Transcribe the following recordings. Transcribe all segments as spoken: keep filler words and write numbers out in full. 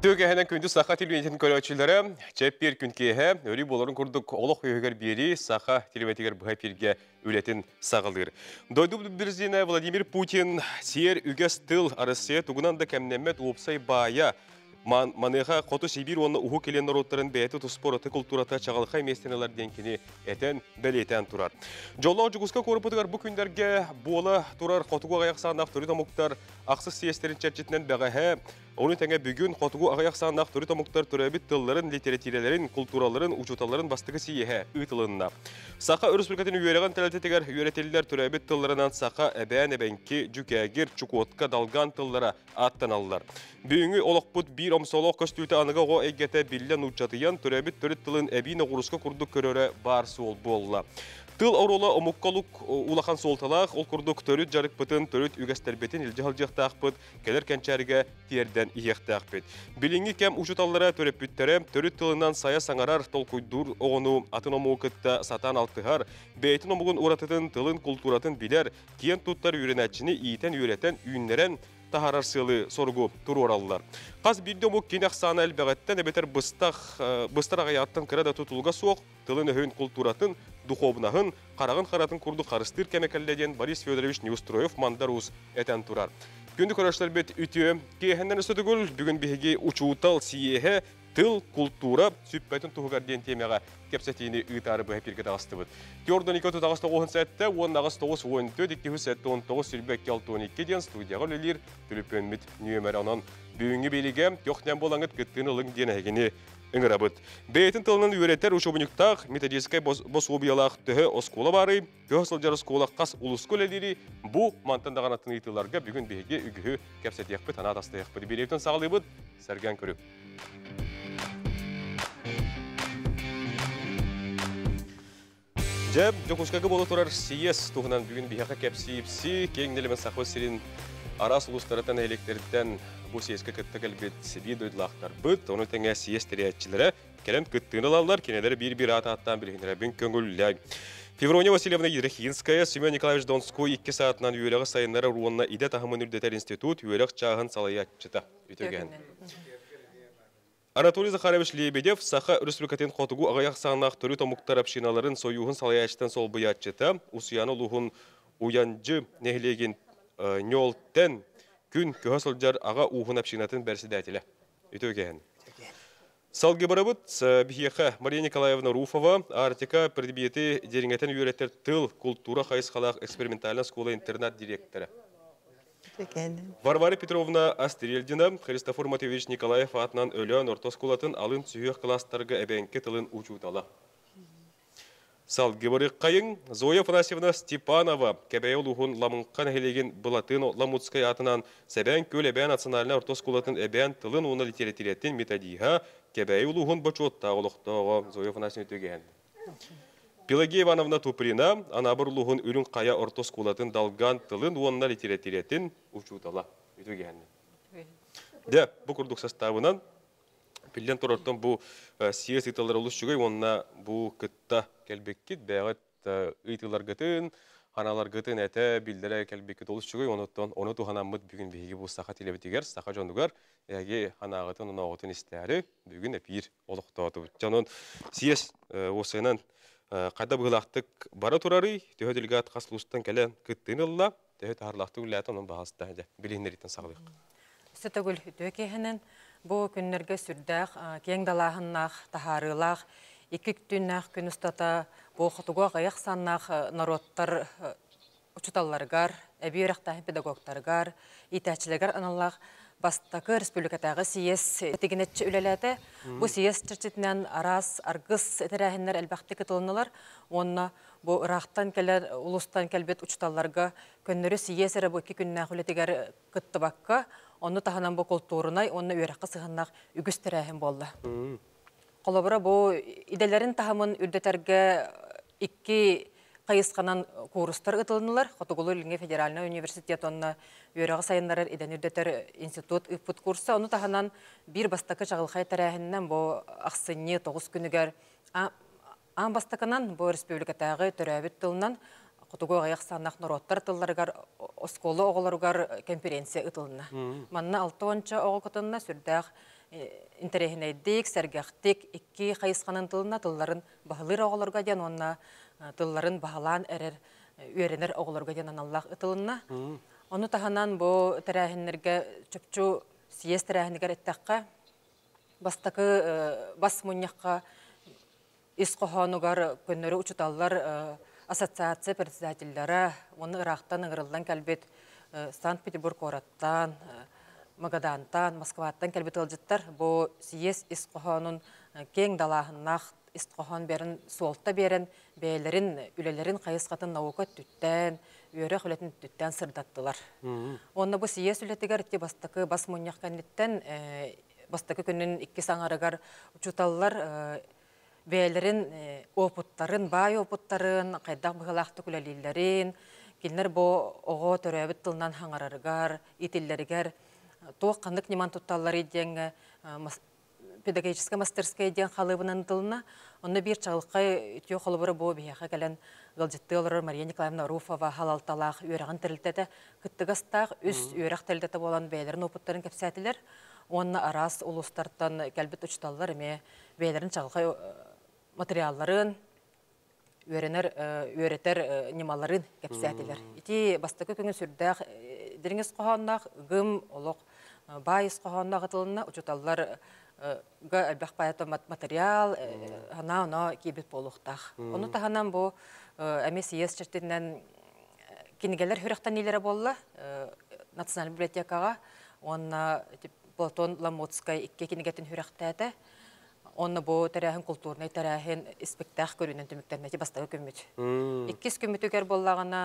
Төгәһенен күнді сақа телевизион көрәтшілері чәппер күнкеге өрі боларын күрдік олық өйгер бері сақа телевизион бұға перге өлетін сағылыр. Дойду бірзіне Владимир Путин сер үгес тыл арысы тұғынан да кәмнемет опсай бая маныға қоты Сибир оны ұғы келен народтарын бәйті тұспораты культурата чағалқай местенелер денкені әтен бәлетен тұрар. Жолау жүгізгі көріпітігер бұл күндерге болы тұрар қотығу ағаяқ сағынақ түрі тамуқтар ақсыз сиестерін чәрчетінен бәғәхә. Оны тәңе бүгін қотығу ағаяқ сағынақ түрі тамуқтар түрәбіт тылларын, литератирелерін, культураларын, учуталарын бастығы сиеге үйтілінна. Сақа өріспілкетін үйереген тәлететігер үйеретелілер түрәбіт тылларынан сақа әбән әбәнке, жүкәгер, чукотка, далган тыллара аттан алылар. Бүгінгі олықпұт бір омсолық көстілті анығы ғо әйгеті білден ұтчатыян түрәбіт түріт тылын әбейні ғұрысқа күрдік көрері бар сол болла. Тыл оролы омуккалук улахан солталақ, ол күрдік түріт жарық бұтын, түріт үгістәрбетін үлжіғыл жақтақ бұт, келер кәнчәріге терден иектақ бұт. Білінгі кәм ұшыталлара түріп бүттері, түріт тылынан сая саңарар толкуйдур оғыну атын омуқытта сатан алтығар, бәйтін омуғын ұратытын тылын культуратын білер, кен тұттар үйренәтчіні иетен үйретен үйінлерен тахарар сылы соргу туру оралылар. Қаз бірді мұқ кенек саны әлбәғаттен әбетер бұстар ағаяттан кіреді тұтылға соқ, тылын өйін культуратын, духовнағын, қарағын қаратын күрді қарыстыр кәмекәлден Борис Федорович Неустроев мандарус әтен тұрар. Күнді көрәшілер бет үтіе, кейхенден үстігіл бүгін бігеге учуутал сиеге тыл, культура, сүппәтін тұғығарден темеға кепсетейіні ұйтары бұға пергеді ағысты бұд. Теордан екі тоғыз тоғыз сәтті, он ағыз тоғыз он төрт, екі сәтті он тоғыз сүрбәк алты он екі ден студияға өлелер түліппен мүт нүйемер анан бүгінгі беліге тоқтен болаңыт күттіні лың ден әгені үңір абыд. Бәйтін тылынан үйретер ұшыбынықтақ методическай бос обиялақ түхі оскола бары, көз сылжар оскола қас ұлысқол әлері бұ мантандаған атын ұйтыларға бүгін бейге үгігі кәпсетияқ бұд, ана атастаяқ бұд. Белептен сағылы бұд, сәрген көріп. Жәп, жоқушқағы болу тұрар сиес тұғынан бүгін бейхақа кәпсейіпсі, кеңнелімен сақы сирин арас ұлыстарытан электерден бұл сиеске күтті кәлбет себе дойдылақтар бұд, оны тәңе сиес тәрәтчілері кәлем күттігін алалар, кенелері бір-бір аты-аттан білгендері бүн көңілі. Феврония Васильевна Ерехинская, Семен Николаевич Донской екі саатынан үйеліғі сайынлары руынна иде тахымын үрдетер институт үйеліғ чағын салаятчыта үтөген. Анатолий Захарович Лебедев Саха Республикатын қотығу ағаяқ сағынақ түрі томуқтар апшиналарын союғын салаячтан сол бұятчыта, ұсияны лұғын уянжы нәхілеген нөлттен күн көхасылжар аға уғын апшинатын бәрсідәтілі. Үтөген. Салғы барабыт, бігеқа Мария Николаевна Руфова, Артика предметі деріңетін үйреттер тыл культура қайысқалақ экспериментальна школа интернат директоры. Варвара Петровна Астерельдина, Христофор Матвеевич Николаев атынан өлен ортоскулатын алын сүйек класстарға әбәнке тылын учутала. Сал гебары қайын, Зоя Фанасьевна Степанова, кәбәйі ұлығын ламынқан әйлеген Бұлатын Ламутскай атынан сәбән көл әбән ациональна ортоскулатын әбән тылын оны литературетін методиға кәбәйі ұлығын бачотта олықтағы Зоя Фанасьевна төген. Пелагея Ивановна Туприна, анабыр ұлығын үрін қая ортоскулатын далган тылын онына литературетін учутала. Үтігенді. Де, бұл күрдік составынан, Пілден тұрырттың бұл сиес ұйталар ұлыс жүгей, онына бұл күтті кәлбеккет, бәғыт ұйтылар күтін, ханалар күтін әті білдері кәлбеккет ұлыс жүгей, оны тұғанамыд бүгін бейге бұл сақа телебетігер, сақа жондығар, әге ханағытын, оны оғытын істәрі, бүгін әпейір олықты отып. Жанын сиес осыйынан қайда бұғылақтық бара тұрары, төхөділгі атқасылыстан кәлен күттін ұлла, төхөд арлақты үләті оның бағасында білейіндеріттен сағылық. Сөтігіл өтөкейінен бұл күннерге сүрдәқ, кең далағыннақ, тахарылақ, екі күттіннақ күн ұстата бұл құтыға ғаяқ саннақ народтар ұчыталарғар, әбейрақтағы педагогтарғар, итәчілігер аналақ, бастақы республикатағы сиес тегенетші үлеләті. Бұл сиес чәрчетінен арас, арғыз әтірәхінлер әлбәқті кітылынылар. Онына бұл ұрақтан кәлер, ұлыстан кәлбет ұчыталарға көннері сиес әрі бұл екі күннәқ үлетігер күтті баққа. Оны тағынан бұл культурынай, оны өрәққа сығыннақ үгіс тәрәхін болды. Қолабыра бұл иделерін тағымын үрдетерге екі қайысқанан курстар ұтылынылар. Қотығылы Линге Федеральный университет онына өрәғы сайынларыр иден үрдетер институт үппут курсы. Оны тағынан бір бастақы жағылқай тәрәхіннен бұл ақсыне тоғыз күнігер аң бастақынан бұл республикатағы түрәбіт тылынан Құтығы ғаяқ санақ нұроттар тылларығар осколы оғыларығар конференция ұтылына. Манна алты онча оғы күтінна сүрдәқ интерехинейдик, сәргәхтик, икки қайысқанын тылына тылларын бағылыр оғылырға ден, онна тылларын бағылан әрер үйеренер оғылырға ден аналлақ ытылына. Оны таханан бу тәрәхінлерге чөпчу сиес тәрәхінлер әттәққа бастакы бас мұньяққа исқохонугар көннөрү учуталлар ассоциация председательлары, оны ырақтан ыңырылдан кәлбет Санкт-Петербург ораттан, Магадантан, Москваттан кәлбет ылжыттар. Бу сиес исқохонун кең далахыннақ исқохон берін, суолта берін, бәйлерін, үлелерін қайысқатын наука түттен, үйері құлетін түттен сырдаттылар. Онна бу сиес үлетігер бастакы бас мұньяқ кәнеттен, бастакы күнін икки саңарыгар учуталлар бәйлерин, опуттарын, бай опуттарын, қайдақ бұғылақты күләлейлерін, келінер бұл оғы төрәбіт тылынан хаңарарығар, итиллерігер, тоқ қандық неман тұтталар еден, педагогическая мастерская еден қалыбынан тылына, оны бір чағылыққа үтіо қолыбыры бұл бияға кәлін ғылжетті олары Мария Николаевна Руфова халалталақ үйеріған тірілтеті, күттігастақ үс үйерақ тірілтеті болан бәйлерін опуттарын кәпсәтілер, оны арас ұлыстартан кәлбет ұчталар еме бәйлерін чағылыққа материалларын, үйеретер немаларын кәпсәтілер. Ити бастықы күнін сүрдәқ деріңіз қоғаннақ, ғым, олық, байыз қоғаннақ ұтылына ұчталар әлбәқ баяты материал, ғана-ғана кейбет болуқтақ. Оны тағанан бұл әме сиес чертінен кенегелер хүріқтан елері болла, Национальный библиотекаға, оны Платон Ламоцкай икке кенегетін хүріқті әті, оны бұл тәрәхін культурный тәрәхін спектақ көрінен түміктернәті бастағы көмет. Иккес көмет өгер боллағына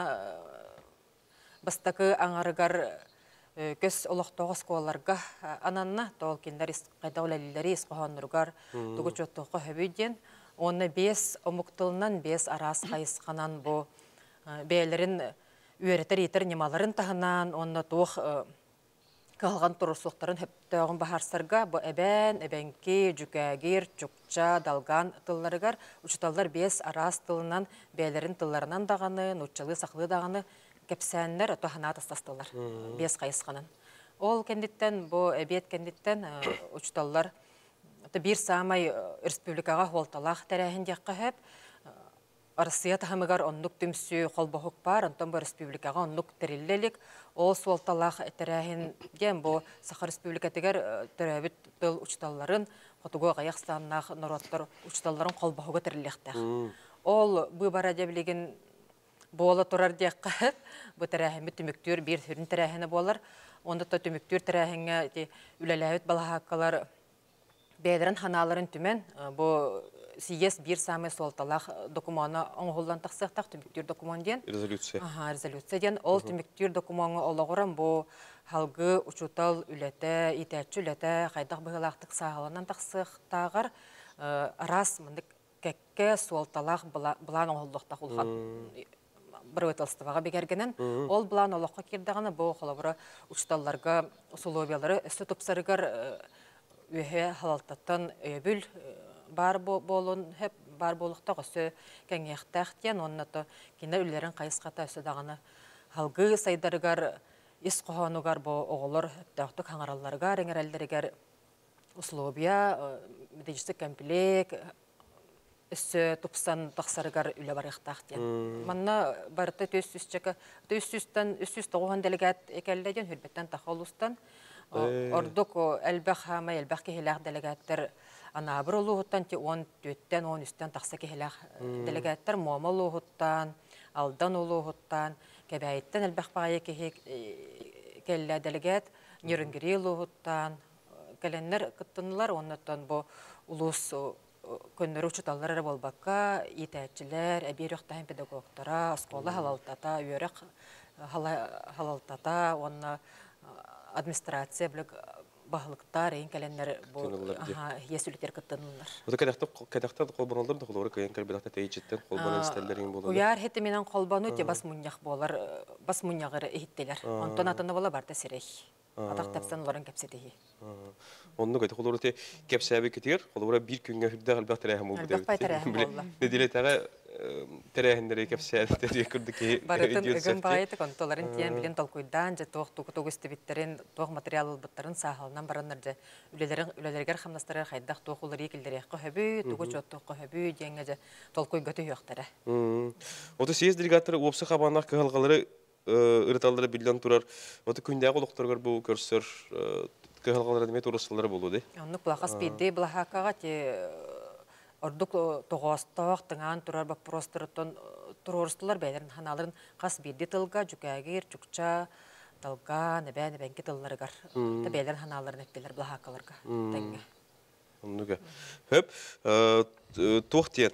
бастағы аңарығар көз олықтоғы сколаларға ананна, тоғыл кендер қайда оләлілері есқоғанырғар тұғы чөттіғі хөбейден, оны бес омықтылынан бес арас қайысқанан бұл бәйлерін үйеретер етер немаларын тағынан, оны тоғы қалған тұрысуқтарын хөптіғын бағарсарға бұл әбән, әбәнке, жүкәгер, жүкча, далған тылларығар, ұчыталар бес арас тылынан бәйлерін тылларынан дағаны, нұтчалы сақлы дағаны кәпсәнлер отағына тастастылар, бес қайысқанын. Ол кәндеттен, бұл әбет кәндеттен ұчыталар бір самай республикаға қолталақ тәрәхін деққа хөп, Арсия тахамыгар оннук түмсү қолбоғық бар, онтан бұл республикаға оннук тірілелік. Ол суалталақ әтірәхін дем бұл Саха республикатығар түрәбіт тыл ұчталарын, қотуғы ғаяқстаннақ нұраттар ұчталарын қолбоғығы тірілектәқ. Ол бұл бара дебілеген болы тұрар деққа, бұл тірәхімі түміктер бір түрін тірәхіні болар. Онда түміктер тірәхіңі үләләуіт балахаққалар бәйдерін ханаларын түмен, бұл сиес бір самай солталақ докуманы оңғылдан тақсықтақ түміктер документ ден. Резолюция. Аха, резолюция ден. Ол түміктер докуманы олағыран бұл халғы ұчутал үләті, итәтші үләті, қайдақ бұғылақтық сағаланан тақсықтағыр арас мындық кәкке солталақ бұлан оңғылдықтақ ұлған бір өтілістіғаға бекергенін. Ол бұлан олаққа кердіғаны бұл қолабыры ұчуталларға ұсылуобиялары өсі тұпсарығар өйе халалтаттан өйбіл бар болун hep бар болукта көсө кеңектәхтен оннато кине үлләрен кайыската өсөдаганы халгы сайдарыгар исқохонугар бо оголор тактык хаңаралларга реңерелдеригер условия медицинский комплект өсө тупсан тахсарыгар үле барыктахтен манна барты төссүсчәкә төссүстән өссүс тогон делегат экәлләдән хөрбәттән тахолустан ордук әлбәх хама әлбәх кехләх делегаттар Ана бір олуғыттан те он төттен, он үстен тақса кехелек делегаттар муама олуғыттан, алдан олуғыттан, кәбәйттен әлбәқ бағайы кәлі делегат, нерінгірі олуғыттан, кәленлер күттінлар, оннаттан бұл ұлыс көннері ұчыталары болбаққа, итәтчілер, әбер өқтайын педагогтара, скола халалтата, үйерек халалтата, онна администрация білік Бағылықтар, ең кәленлер есулеттер күттінілер. Ода кәдіқтен қолбаналар да қолуыры кәйін кәлбедақта тәйчеттен қолбанан істәлдерін болады? Уяр хеті менен қолбану те бас мұнияқ болар, бас мұнияғыры ехеттелер. Онтан атыны бола бар да сірей. Атақ тәпсен оларын кәпсетеге. Онны көйті қолуыры те кәпсәбі кетер, қолуыры бір күнге хүрді қалбақ тәрәхім ол бұдай. Әлбәқ бай тәрәхім болла. Неделе тәғі терәһендәре кепсәдә күрдек. Барытын ыгын байыты контоларын тиен билен толкуйдан же тох тугу тугусты биттерин тох материал быттарын сахалнан бараннар же үлелерин үлелергер хамнастары хайдах тох улар икилдер кохабы тугу чотто кохабы деңге же толкуй гөтө яктара. Оты сез делегаттар опсы хабаннар кыгалгалары ырыталдары билен турар. Оты күндәге улуктаргар бу көрсөр кыгалгалары деме турыслары болду. Онны плахас бидде блахакага те ордук тогосток тыңан турар ба простыртон турорстулар бәйләрен ханаларын кас бидде тылга жүкәгер жүкча талга небә небәнке тылларыгар та бәйләр ханаларын әппеләр блахакаларга тәңге. Оннуга. Хөп тохтен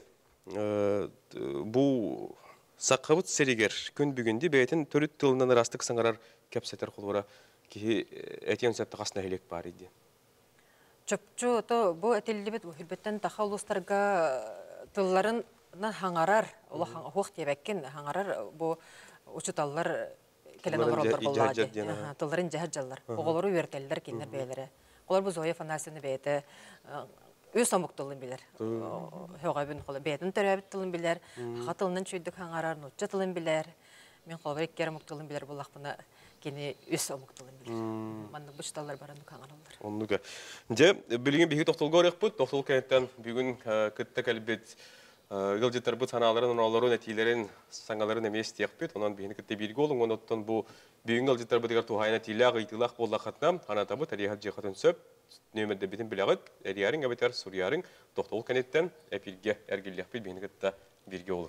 бу сакыбыт серигер күн бүгүндө бәйтен төрүт тылынан растык саңарар кепсетер кулура ки этен сәпте касына хелек бар иде. Чөпчү то бу этеллибет хүрбеттен тахалустарга тылларын хаңарар, ула хук тебеккен хаңарар бу учуталлар келен олорлар боллады. Тылларын жаһаджаллар. Оголору үертелдер кинер бейлере. Олар бу зоя фанасыны бейте үз самуктылын билер. Хөгәбен кылы бейтен төрәбит тылын билер. Хатылнын чөйдүк хаңарар, нутча тылын билер. Мен калбар иккер муктылын билер булак буна кени үз самуктылын билер. Манда бушталлар бараны хаңаралар. Оннуга. Же билген биги токтолго рөхбүт, токтол кенттен бүгүн кытта келбет гылжытар бу саналарын, олорун этилерин, саңаларын эмес тиякпет. Онан бигини кытта билги болун, оноттон бу бүгүн гылжытар бу дигер тухайна тилак, итилак боллакатна, анатабы тарихат жихатын сөп, нөмерде битин билегит, эриярин габетер сурьярин токтол кенттен эпилге эргиллекпет бигини кытта билги болун.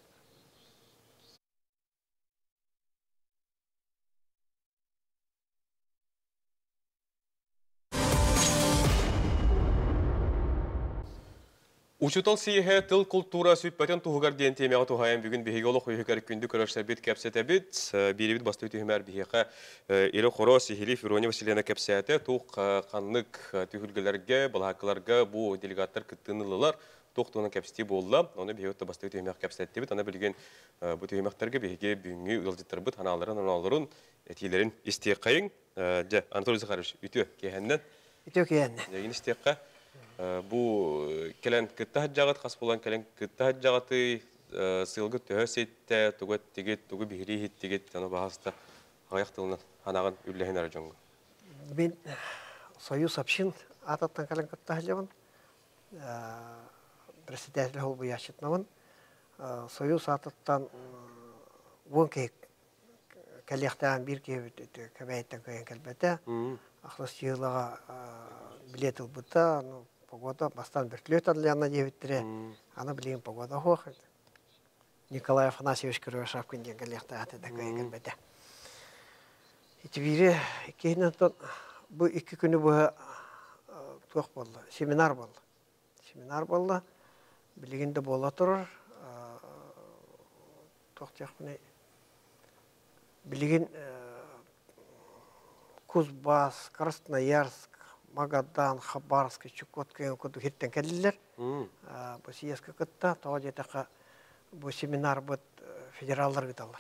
Учутал сиеhe тыл культура сүппәтен туһугар диен темяга туһайын бүгүн биһиге олох үйһүгәр күндү көрөшсә бит кепсәтә бит бирибит басты төһмәр биһиге ире хоро сихили Фирония Васильевна кепсәтә тук канлык төһүлгеләргә балакаларга бу делегаттар кыттынылар токтоны кепсти болла аны биһиге басты төһмәр кепсәтә бит аны билген бу төһмәктәргә биһиге бүгүнгү ылжыттыр бит аналарын аналарын этилерин истеқайын жа Анатолий Захарович үтө кехәннән үтө кехәннән ягин истеқа бу келен кытта жагат хас булган келен кытта жагаты сылгы төһөсетте тугат тигет тугу бихри хиттигет аны баһаста аяктылын ханаган үлләһен арҗоңга. Мен Союз общин ататтан келен кытта жабын. Председатель хол буяшытнавын. Союз ататтан вонке калехтан бир кебет кебеттен көйен келбете. Ахлас йылага билет булбыта, ну погода бастан вертолет адлана дебиттере. Аны билген погода хох. Николай Афанасьевич Кривошап күнден калехта атада көйен келбете. Итибире кейнен бу iki күнү бу тох болду, семинар болду. Семинар болду. Билгенде бола турur. Тох жакны билген Кузбасс, Красноярск, Магадан, Хабаровск, Чукотка, куду хиттен келдилер. Бу съездка кытта, тоо жетака бу семинар бут федералдар гыталар.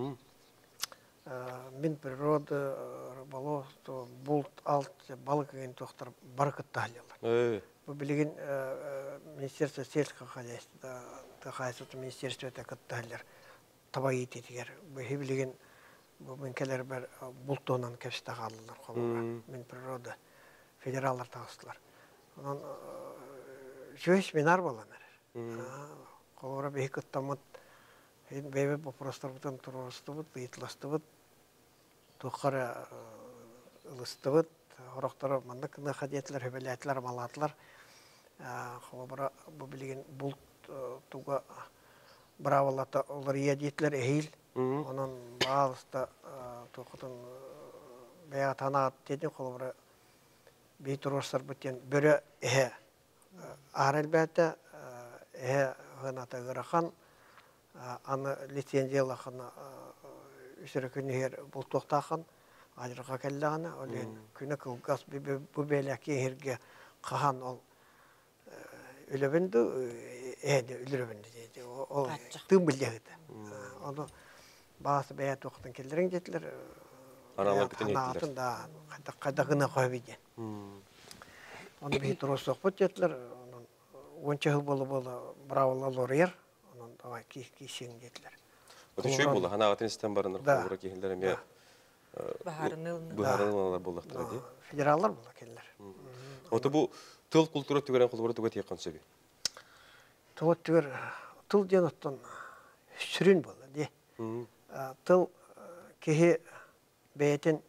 Мен природа, рыболовство, булт, алт, балык ген тохтар бар кытта халялар. Бу билген Министерство сельского хозяйства, хозяйство министерство это кытта халялар. Табай ететигер. Бу билген Мен келер бер бултонан кепсте калдылар колуга. Мен природа федераллар тагыстылар. Анан жөй семинар болганар. Колуга бек оттамат бебе вопростардан турустубут, ыйтластыбыт. Тохара ылыстыбыт, ороктор мандык хадиетлер, хөбелетлер, малатлар. Колуга бу билген булт туга бравалата олар ядитлер эйил. Onun bazıda toxutun veya tanat dedi kolubra bir turuslar biten böyle ehe arelbette ehe hınata gırakan anı lisenziyalıqına üstüre günü her bultoqtaqan ajırqa kellağına olen günü kılgas bu belaki herge qahan ol ülebindi ehe de ülebindi dedi o tüm bilgiydi onu Bazı beyat okutan kellerin jetler. Analar biten ettiler. Anatında kadagına koybigen. Onu bir turus sohbet jetler. Onça yıl bolu bolu bravolar yer. Onun Ой, кишин детler. Ота чөй булды, хана атын систем барыныр, Да. қолбыра кейіндер әме Баһарын ылны. бұхарын алар болдықтыр, де. Федераллар бұл келдер. Ота бұл тыл культура түгерен қолбыра түге тейқан сөбі. Тұғыт түгер, тұл ден оттан сүрін болды, де. Тыл кеге бәйтін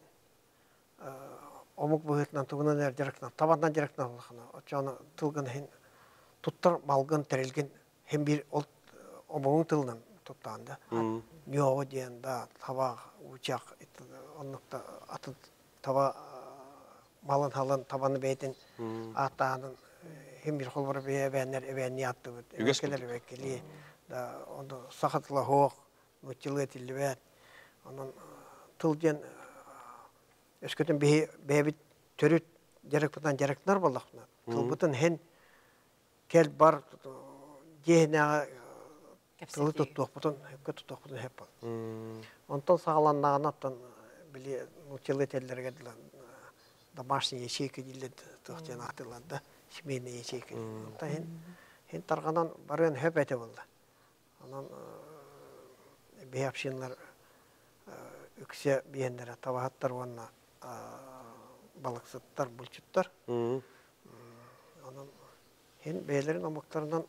омық бұғытынан тұғынан әр директінан, табандан директінан олықына. Отчаны тылғын хен тұттар малғын тәрелген хем бір омығын тылынан тұттағанда. Нёғы дейін да табақ, ұчақ, онықта аты таба малын халын табаны бәйтін аттағының хем бір қолбыр бәйе бәйінер әбәйінне атты бұд. Өкелер өкелі. Онда сақатылы хоқ, мүттілі әтілі бәйін. Онын тыл дейін өскөтін бәйбіт төріт дерек бұтан деректінар болдақына. Тыл бұтын хен кәл бар дейінеға тылы тұттуық бұтын, өпке тұттуық бұтын хеп бол. Онтан сағаланнағын аттан біле мүттілі әтелерге домашний ячейка дейілді тұқтен ақтылады, семейный ячейка. Онтан хен тарғанан барған хөп әте болды. Онан бейапшинлар үксе бейендері табағаттар онына балықсыттар, бұлчыттар. Онан хен бейлерін омықтарынан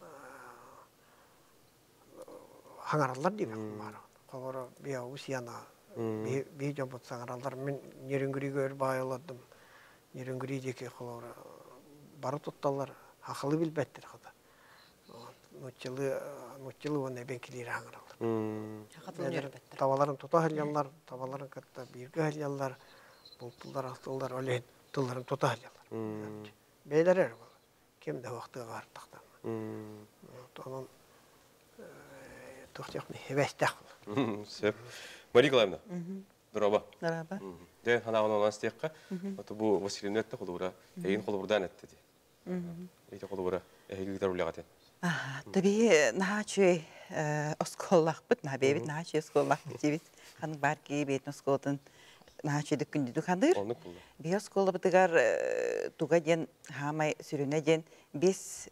хаңаралар дейбек бар. Қолары бейа ұсияна бей жамбыт саңаралар. Мен нерінгірігі өр байыладым. Нерінгірідеке қолары бары тұтталар, ақылы білбәттір қыда. Нұтчылы оны бенкелері хаңаралар. Таваларын тұта хәлялар, таваларын кәтті біргі хәлялар, бұлтылар, ақтылар, өлейін тұлларын тұта хәлялар. Бейлер әр бұл. Кемді уақытыға артықтан. Оның тұқтияқны хевәстәқ бұл. Сөп. Мария Николаевна, дұраба. Дұраба. Де, ханағын оңан стеққа, бұл Василевна әтті қолыбыра, әйін қолыбырдан әтті де. Әйті қолыбыра, әйгі гитар ұлағатен. Таби наха чөй осколлақ бұд, наха бейбіт наха чөй осколлақ бұд жебіт. Ханың бар кей бейтін осколдың наха чөйді күндіді қандыр. Олнық бұлды. Бей осколы бұдығар туға ден, хамай сүріне ден, бес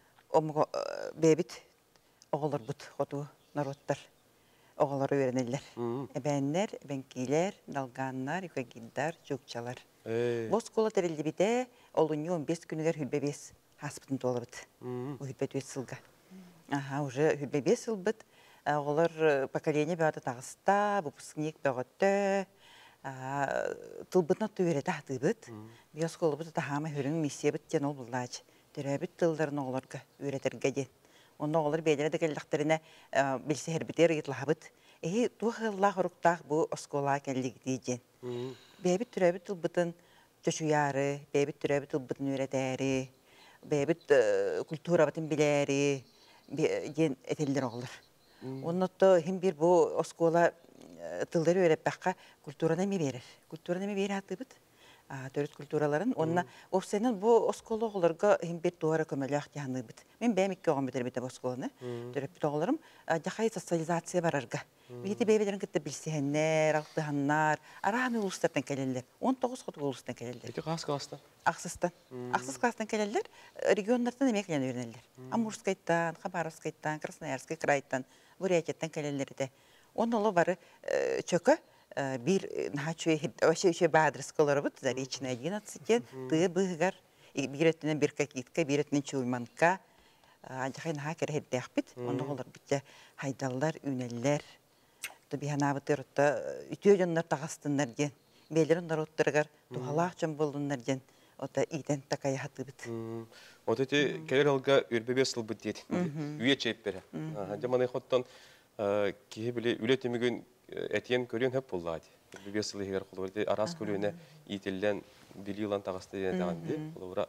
бейбіт оғылыр бұд, қоту народтар. Оғылары өренелер. Әбәнлер, әбәнкейлер, налғанлар, үкәгилдар, жүкчалар. Бұл осколы тәрелді біте, олын он бес күнігер хүлбе бес хаспытын толы бұд. Хүлбе төт сылға. Уже хүлбе бес сыл бұд. Оғылар поколение бәғады тағыста, бұпысынек бәғатты. Тылбытына төвереті аты бұд. Бей осколы бұд тағама хүрің миссия бұд ден ол бұллач. Түрәбіт тылдарын оғыларға өретірге ден. Onun oğulları beylere de geldiklerine bilse herbiter yıtlahıbıt. Ehi tuğıllah uruqtaq bu oskola kellik diyeceğin. Beybit türebit ılbıtın çoşuyarı, beybit türebit ılbıtın öğreteri, beybit kultura batın bileri, gen eteller oğullar. Onun da hem bir bu oskola tılları öğretbaqqa kulturana mi verir? Kulturana mi verir hatıbıt? Төріс культураларын. Онна офсенен бу осколы оғыларға hem bir дуара көмелі ақтияны бұд. Мен бәйім екі оған бітер бітіп осколыны. Төріп біт оғыларым жақай социализация барарға. Бейті бәйбелерін кітті білсехеннер, ақтығаннар, арағаны ұлыстардан кәлелер. он тоғыз құтық ұлыстан кәлелер. Бейті қағыз қаластан? Ақсыстан. Ақсыз қаластан кәлелер, регионлардан емекілен өрінелер. Амурскайттан, Хабаровскайттан, Красноярский крайттан, Бурятияттан кәлелері. Onun oğlu var çökü. Bir naçuya öşe öşe badrıs kolorubut zari içine одиннадцать tı bıgar bir etinen bir kakitka bir etinen çuymanka acayip naker heddehbit onu olur bitte haydallar üneller tabi hanabıtır da ütüyonlar tağastınlar gen beylerin narotlargar tuhalahçam bulunlar gen o da iden takaya hatıbıt o da te keler halga ürbebe sılbıt diyet üye çeyip bere jamanay xottan ki bile üretimigün etiyen körüyen hep bulladı. Bir yıl higar kulvardı. Aras körüyene itilen bir yılan tağıstı diye dağındı. Kulvara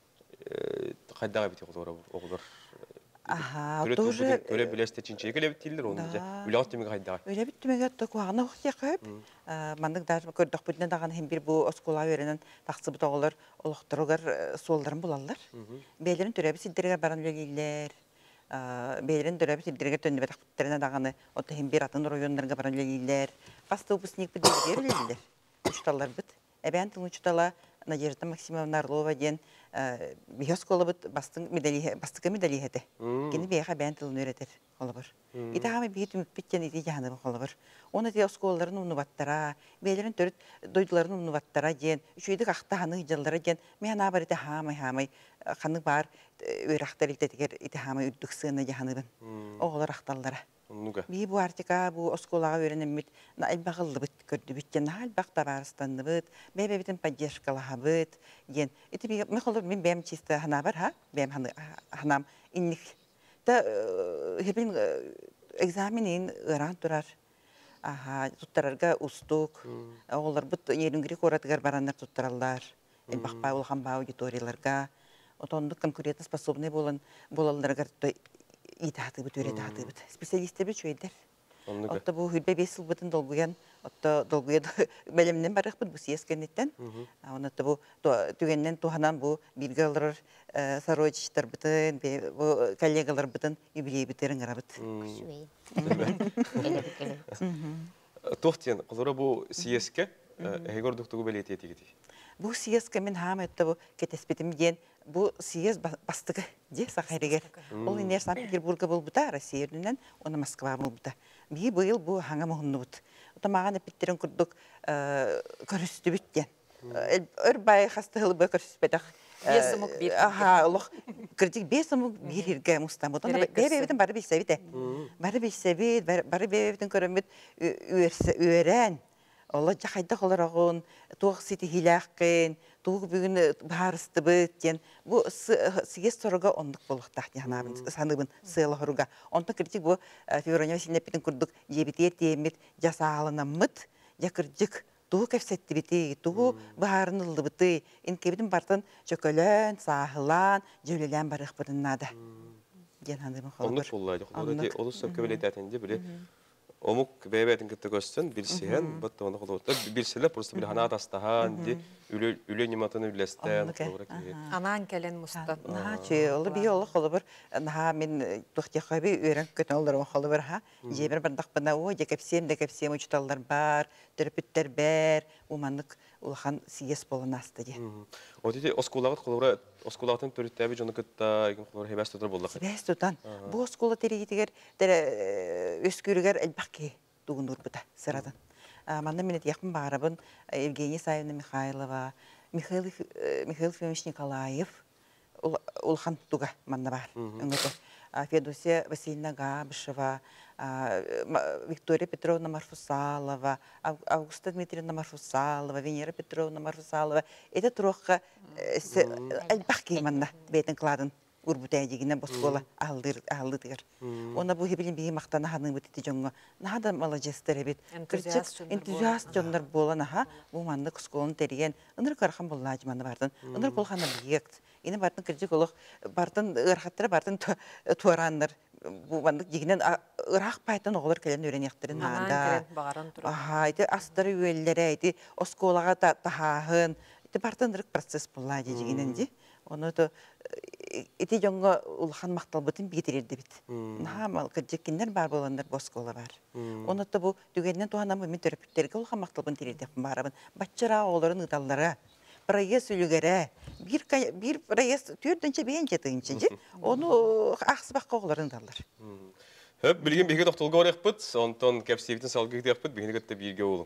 kaydağı biti kulvara oğullar. Aha, doğru. Öyle bileste çinçeyi öyle bittiler onu da. Öyle altı mı kaydağı? Öyle bitti mi gatta kuağına hoşya kayıp. Mandık da gördük bütüne dağın hem bir bu oskola öğrenen taxsı bu oğullar oluqturugar solların bulallar. Beylerin törebi sildirger baran löleyler. Beylerin dörebi sildirge döndü betak bitlerine dağını o da hem bir atın rayonlarına baran löleyler. Bastı upusnik bir dölger löleyler. Uçtalar bit. Eben tın uçtala Надежда Максимовна Орлова ден bir oskola bit bastın medali bastıkı medali hede. Kini beyha ben tılın öğretir olabır. İti hami bir tümük bitken iti canı olabır. Onu diye oskolaların unuvattara, beylerin törüt doyduların unuvattara gen, üçüydü kahta hanı hıcallara gen, meyana bar iti hamay hamay kanı bar öğraktar ilte diker iti hamay üddük sığına jahanıbın. Oğlar aktallara. Nuga. Bir bu artika bu oskolağa öğrenemit, na elbağıllı bit gördü bitken, na elbağ tabarıstanlı bit, bebe bitin pajyashkalaha bit, gen. İti bir mekolur min bem çiste hana var ha, bem hanam inlik. Da hepin egzaminin öğren durar. Aha, tuttararga ustuk. Oğlar bit yerungiri koratıgar baranlar tuttarallar. Elbağ bağ olğan bağ auditoriyalarga. Otonduk konkurentna способный болан болаларга итахты бит öğretahты bit. Spesialistler bir çöyder. Otta bu hülbe beş yıl bıtın dolguyan, otta dolguya belimden barık bit bu siyaskenetten. Onatta bu tügenden tuhanan bu bilgiler sarıçlar bıtın, bu kollegalar bıtın юбилей biterin ara bit. Tohtien, qolora bu siyaske, hegorduktugu beleti etigiti. Bu siyaska men ham etta bu ketespetim gen bu siyas bastığı je sahiriger. Ol iner Sankt Peterburg'a bul buta Rusya'dan ona Moskva bul buta. Bir bu yıl bu hanga mohunnu but. Ota mağan epitlerin kurduk körüstü bitken. Örbay hasta hılı körüstü bedak. Besamuk bir. Aha Allah kırcık besamuk bir hirge mustamut. Ona bebeğden bari bir sevide. Bari bir sevide, bari bebeğden körümüt öğren. Allah cahayda olarağın, tuğ siti hilaqin, tuğ bugün baharısты biten. Bu siyes soruga onluk boluk tahtı hanabın, sanıbın sığla horuga. Ondan kritik bu Fioranya Sinepidin kurduk jebitiye temit jasağalınamıt, jakırcık tuğ kefsetti biti, tuğ baharın ıldı biti. İnkebidin bardan çökölön, sahılan, jövlelen barıq bırınnadı. Gen hanıbın olabır. Onluk bollaydı. Olati olus söp köbeleti atınca bile omuk bebetin kitte göstün bilsihen, batta onu kolotlar. Bilseler просто bir hana dastahan di üle üle nimatını ülesten olarak. Anan kelen mustan. Naha çe olu bir yolu olabır. Naha men tohtiya bir öğren kötü olur o olabır ha. Jeber bardak bana o jakepsem de kepsem uçtallar bar, terapitler ber, umanlık ulhan siyes bolanastı diye. O dedi oskolagat kolora oskolagatın törüttäbi jonu kitta ikin kolora hebas tutar bollak. Sebes tutan. Bu oskola teriyitiger tere öskürüger elbaki tuğunur buta sıradan. Manda menet yakın barabın Evgeniya Sayevna Mikhailova, Mikhail Mikhail Fyomiç Nikolayev ulhan tuga manda bar. Öngötö. Fedosya Vasilyevna Gabышева, Виктория Петровна Марфусалова, Августа Дмитриевна Марфусалова, Венера Петровна Марфусалова. Это трохи elbaki manda beten kladın urbutaydigine boskola aldır aldıdır. Ona bu hebilin bir maktana hanım bititi jonga. Nada malajester bit. Entuziast entuziast jonlar bolana ha bu manda skolun teriyen. Inır karxan bollaj manda bardın. Inır bolxana biyekt. Ine bardın kırcık oluq bardın ırxattara bardın tuaranlar. Bu manda jiginen ıraq paytan oğlar kelen öğrenektirin manda. Aha ite astırı üyellere ite oskolaga ta tahahın. Ite bardınırık proses bollaj jiginenji. Onu da iti jonga ulhan maktalbıtın bitirirdi bit. Namal kırcıkkinler bar bolanlar boskola var. Onu da bu düğeninden tuhanamı min terapitlerge ulhan maktalbın tirirdi barabın. Batçara oğların ıdallara, prayes ülügere, bir bir prayes türdünçe beğence tığınçıcı, onu aksıbakka oğların ıdallar. Hep bilgin bilgi doktorga oraya pıt, ondan kapsiyetin salgı gidiyor pıt, bilgini gitti bilgi oğlum.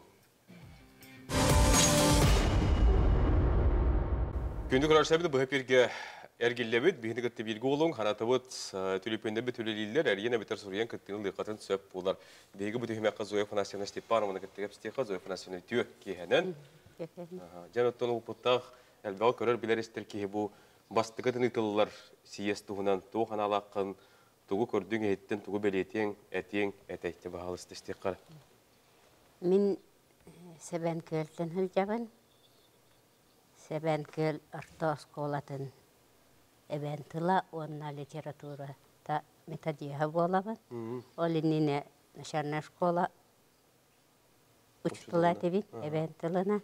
Gündük arasında bu hep birge ergillebit, bilgini gitti bilgi oğlum, hanatabıt tülüpende bir tüleliler, ergene biter soruyan kıttığını lıkatın söp bular. Bilgi bu tühümeqqa Zoya Fanasyonu Stepanovna gitti kapsiyeka Zoya Fanasyonu tüy kihenen. Janotton uputaq elbağ körür biler ister ki bu bastıqıtın ıtıllar siyes tuğunan tuğ hanalaqın tuğu kördüğün etten tuğu beletiyen etiyen eteyte bahalısты istiqar. Min seben költen hıljaban. Seben köl orta skolatın eventıla onna literatura ta metodiya bolaban. Olinine naşarna şkola uçtular tabi eventılına.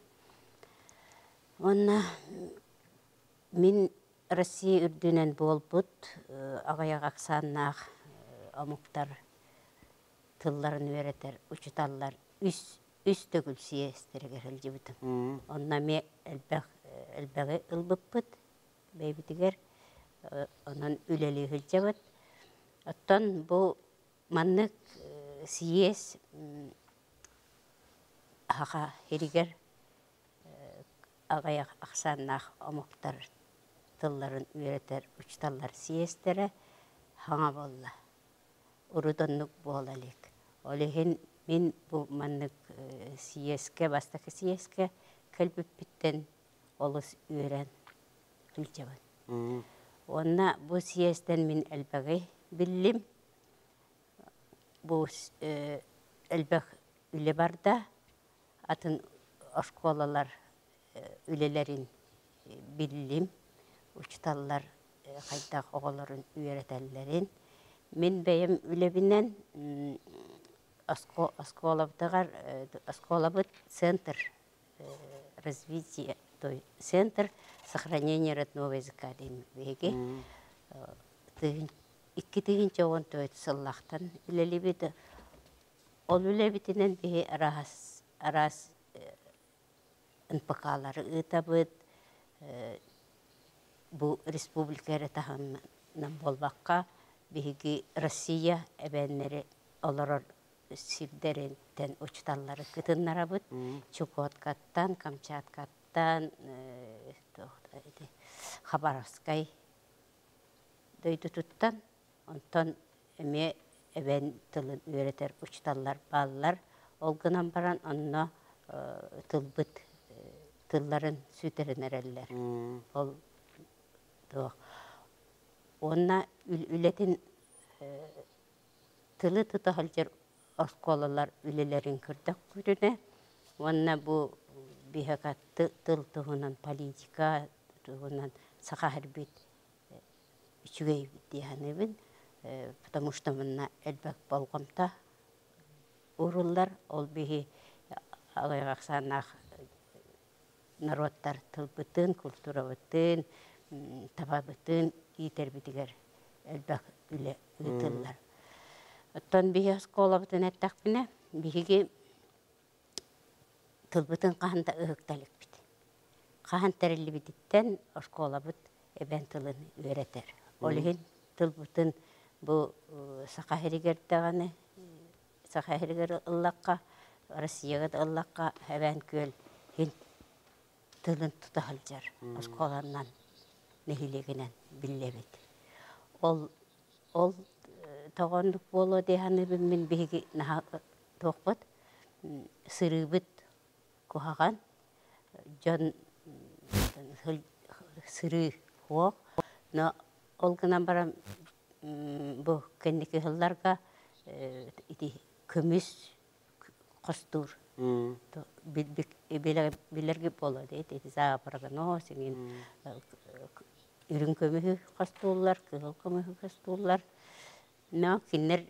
Onna min Россия ürdünen bolbut ağayak aksannak amuktar tıllarını öğreter uçutallar üst üst dökül siyestere gerilci bütün. Onna me elbaq elbağı ılbıppıt бәйбітігер, онын үлелі хылжабыт. Оттан бұл маннык сиес аға херигер ағаяқ ақсаннақ омықтар тылларын үйретер учталлар сиестері хаңа болла. Урудоннук болалик. Олеген мен бұл маннык сиеске, бастақы сиеске кәлбіп біттен олыс үйрен хылжабыт. Онна бұл сиестен мен әлбәғі білім. Бұл әлбәқ үлі барда атын осколалар үлелерін білім, учталлар қайдақ оғыларын үйретәлерін. Мен бәйім үлебінен осколабдығар, осколабыд центр развития, центр сохранения родного языка дейін бейге. Икки тегінче оғын тойды сыллақтан үлелі беді. Ол үлебітінен бейі арас ынпықалары ұтабыд. Бұл республикары тағынан болбаққа бейгі Россия әбәнлері оларыр сирдерінтен ұчталары күтінлара бұд. Чукоткаттан, Камчаткаттан, Хабаровскай дөйді тұттан. Онтан әме әбән тылын үйретер ұчталар, балылар. Олғынан баран онына тылбыт тылларын сүтерін әрелер. Ол онына үлетін тылы тұтағалжыр осколалар үлелерін күрдік көріне. Онына бұл бейхақатты тыл тұғынан политика тұғынан сақа әрбет үчігей дейханыбын. Потому что мына әлбәк болғамта уруллар ол бейі ағайғақсанақ народтар тылбытын, культурабытын, табабытын итер бітігер әлбәк үлі ұтыллар. Оттан бейі осколабытын әттәк біне, бейіге тылбытын қағында ұғықталық біті. Қаған тәрілі бітіттен осколабыт әбән тылын өретер. Олығын тылбытын бұл сақахерігердіғаны, сақахерігер ұллаққа, Россияға да ұллаққа әбән көл хен тылын тұтағылжар, осколаннан нехилегінен біллебет. Ол тоғандық болу дейханы мен бейгі наға тоқпыт, сырыбыт көғаған, жон сыры хоқ, но олғынан барам бұл кәндекі ғылларға көміс қостур. Білерге болу дейді. Заға парағано, сенен үрін көмігі қостуылар, кығыл көмігі қостуылар. Но кенер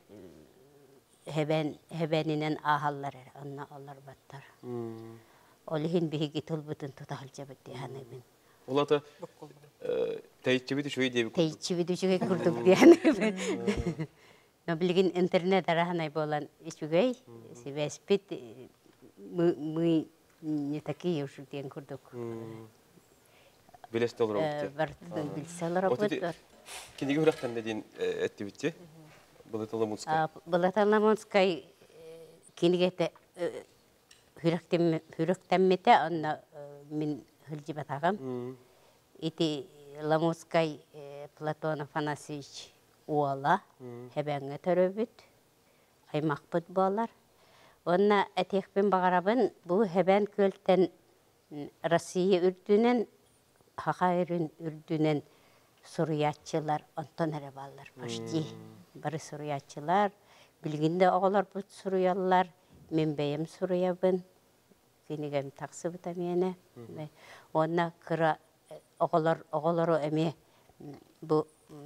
хәбәнінен ағалар, онна олар баттар. Олығын бейгі тұлбытын тұтағыл жабыт дейханы мен. Олата тәйітчебеті шөй дейбі күрдік? Тәйітчебеті шөй күрдік дейханы мен. Но білген интернет араханай болан ешугай, себеспет мы не такие уж дейін күрдік. Білесті олар өтті? Бартыдан білсе олар өтті. Кендегі үрақтан неден әтті бітті? Былатала Мунскай? Былатала Мунскай кенігеті хүріктәмметі, онна мен хылжибат ағам. Ити Ламунскай Платон Афанасьевич уала, хәбәңі төрөбіт, аймақ бұд болар. Онна әтекпен бағарабын, бұл хәбән көлттен Россия үрдінен, Хақайрын үрдінен сұруятчылар, онтон әрі балар. Почти бары сұруятчылар, білгенде оғылар бұд сұруялар, мен бәйім сұруябын, кенегем тақсы бұта мені. Онна кыра оғылару әме бұл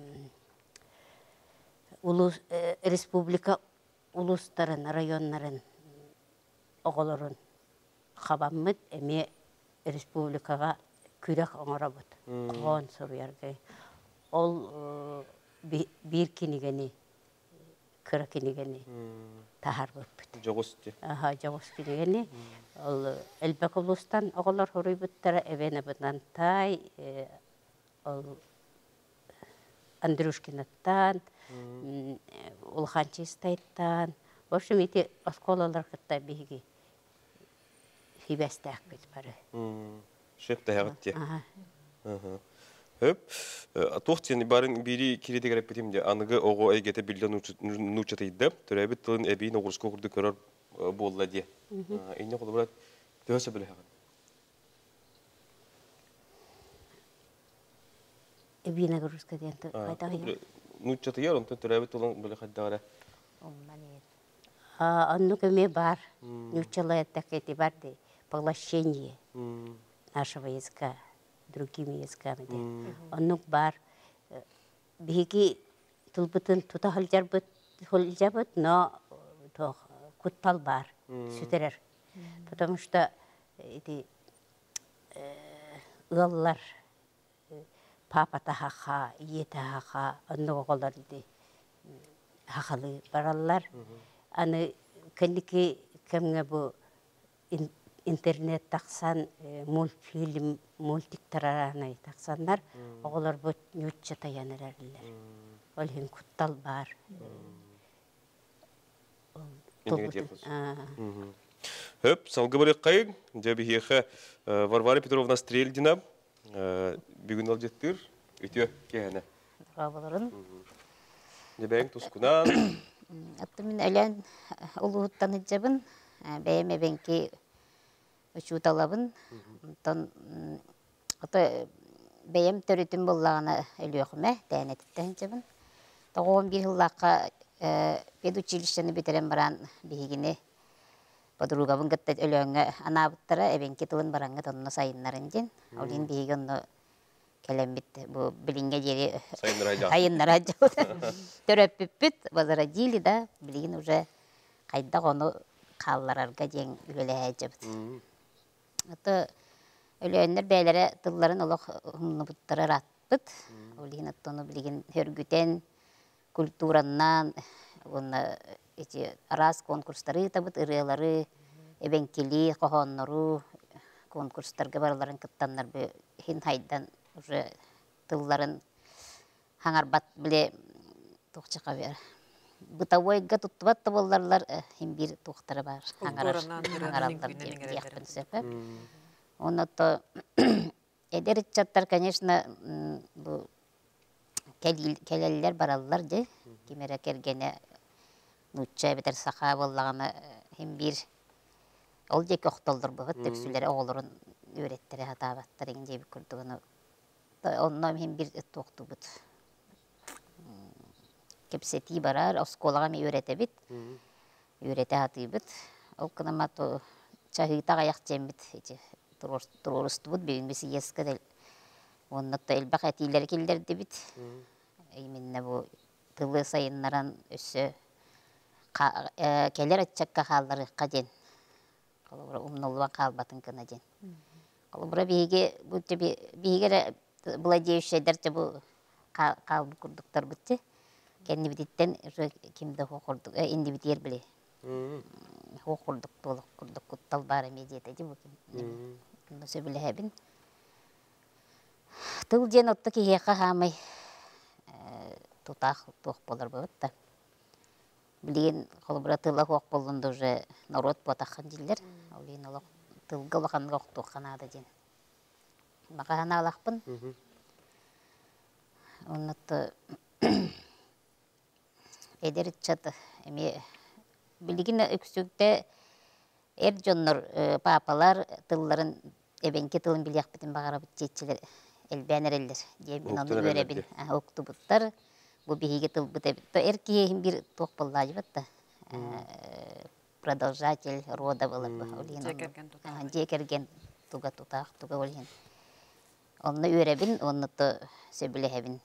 республика улустарын, районларын оғыларын қабаммыд, әме республикаға күрек оңыра бұд. Оғын сұруярға. Ол бір кенегені, кыра кенегені тахар бұд. Жоғыз де? Аха, жоғыз кенегені. Ол әлбәк улустан оғылар хорой бұдтара әвені бұдан тай ол Андрюшкинаттан, Улханчистайттан. В общем, эти осколалар кытта биги хибестак бит бары. Шеп таяғыт те. Ага. Höp, tohtien baren biri kirete garip bitimde anıgı oğu eygete bilden nuçatıydı. Törebit tılın ebiyin oğursko kurdu körör bolla diye. İnne kolu bulat döhse bile hakan. Ebine guruska diyen kayta hayır. Nuçatıyar ondan törebit tılın böyle haddara. Анну көме бар, нючалая такети бар де, поглощение нашего языка другими языками. Анну бар, биги тулбутын тута холжарбыт, холжарбыт, но кутпал бар, сүтерер. Потому что эти ыллар, папа тахаха, ие тахаха, анну оголар де, хахалы бараллар. Аны кәнеке кемге бу интернет тақсан мультфильм, мультиктараны тақсандар, оғылар бу нютча таяныр әрлілер. Ол хен куттал бар. Höp, salgı bari qayın. Jabi hexe Varvara Petrovna Streldina bugün aljettir. Ütü kehene. Bravoların. Jabeng tuskunan. Attımın ölen uluğuttan hıcabın, beyeme benki uçutalabın. Ata beyem törütüm bollağına ölüyoxume, dəyənetitten hıcabın. on bir yıllaqqa pedучилищені bitiren baran bihigini подругабын gıtta ölüğüne anabıttara, ebenki tılın baranga tonuna sayınların jen. Olin bihigi onu kelem bitti. Bu bilinge jeri sayınlar hacı. Töröpüpüt, возродили, да, bilgin уже kayda onu kallararga jen ülele hacı. Ata ölüğünler beylere tılların oluq hımını buttara ratpıt. Olin attonu bilgin hörgüten kulturannan, aras konkursları tabıt ırıyaları, ebenkili, kohonları, konkurslarga baraların kıttanlar hin haydan tılların hangarbat bile toqçaqa ber. Butavoyga tuttubat tabollarlar hem bir toqtara bar. Hangarallar diyaqpın sebep. Onu da ederitçatlar, конечно, bu keleliler barallar de. Kimere kergene nutça beter saqa bollağına hem bir ol jek oqtoldur bu tepsileri oğulurun öğretleri hatabatlar ince bir kurduğunu. Ondan hem bir toqtu but. Kepseti barar, oskolağa mi öğretebit. Öğrete hatibit. O kınama to çahıta ayak cembit. Tururustu but bilmesi yeska del. Ondan da elbaq etileri kilder debit. Eminne bu tılı sayınlaran üssü keller açacakka kalları kajen. Kalabura umnolvan kalbatın kına jen. Kalabura bihige bu tabi bihige bula diye şeylerce bu kalbı kurduklar bütçe. Kendi bititten kimde hokurduk, indi bitiyer bile. Hokurduk, doluk kurduk, kuttal bari mediyeteci bu kim. Bunu söyle hebin. Tıl jen otta ki heqa hamay tutaq tuq bolar böt. Bilin kalabura tıla hoq bolunda уже народ потахан дилер. Олин олaq tılga bakan loq tuqanada jen. Baka hana alaqpın. Onatı ederitçatı. Emi bilgin öksükte erjonlar papalar tılların ebenki tılın bilyaq bitin bagara bitçetçiler elbenereller. Jemin onu örebin oktubuttar. Bu bihige tıl bite bit. Erki hem bir toq bollajı batta. Продолжатель рода было бы. Жекерген туга тутaq туга olin. Onu örebin, onu da söylehebin.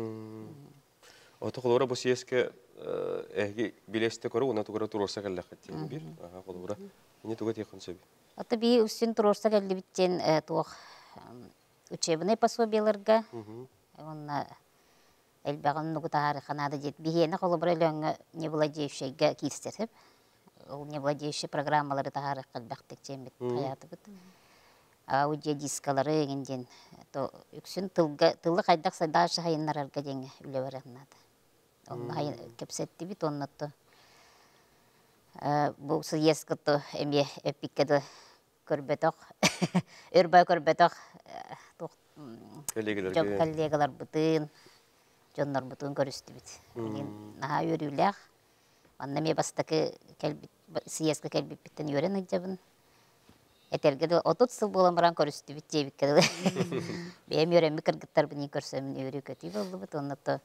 Ota kolora bu siyeske ehgi bileste koru, ona tukara turorsa geldi hatin bir. Aha kolora. Yine tuga tekun sebi. Ata bir üstün turorsa geldi bitçen tuq учебный пособиелерге. Onu elbağın nugu tarixana da jet bihene kolobra löngü ne владеющийге кирстереп. Ол не владеющий программалары тарих кылбак текчен бит hayatı bit. аудио дискалары еңден. Үксін тылы қайдақ сайдашы хайынларарға деңі үлі барағынады. Оны хайын кепсетті бит, оннатты. Бұл сүйес күтті әме әпіккеді көрбетоқ, өрбай көрбетоқ коллегалар бұтын, жонлар бұтын көрісті бит. Наға өріләқ, анна ме бастықы сүйескі кәлбіп біттен өрен ұйдабын. Әтергеді отыз сыл болан баран көрісті бит жебік кәді. Бәйім өренмі кіргіттар бұны көрсемін өрі көтей болды бұт, оннатты.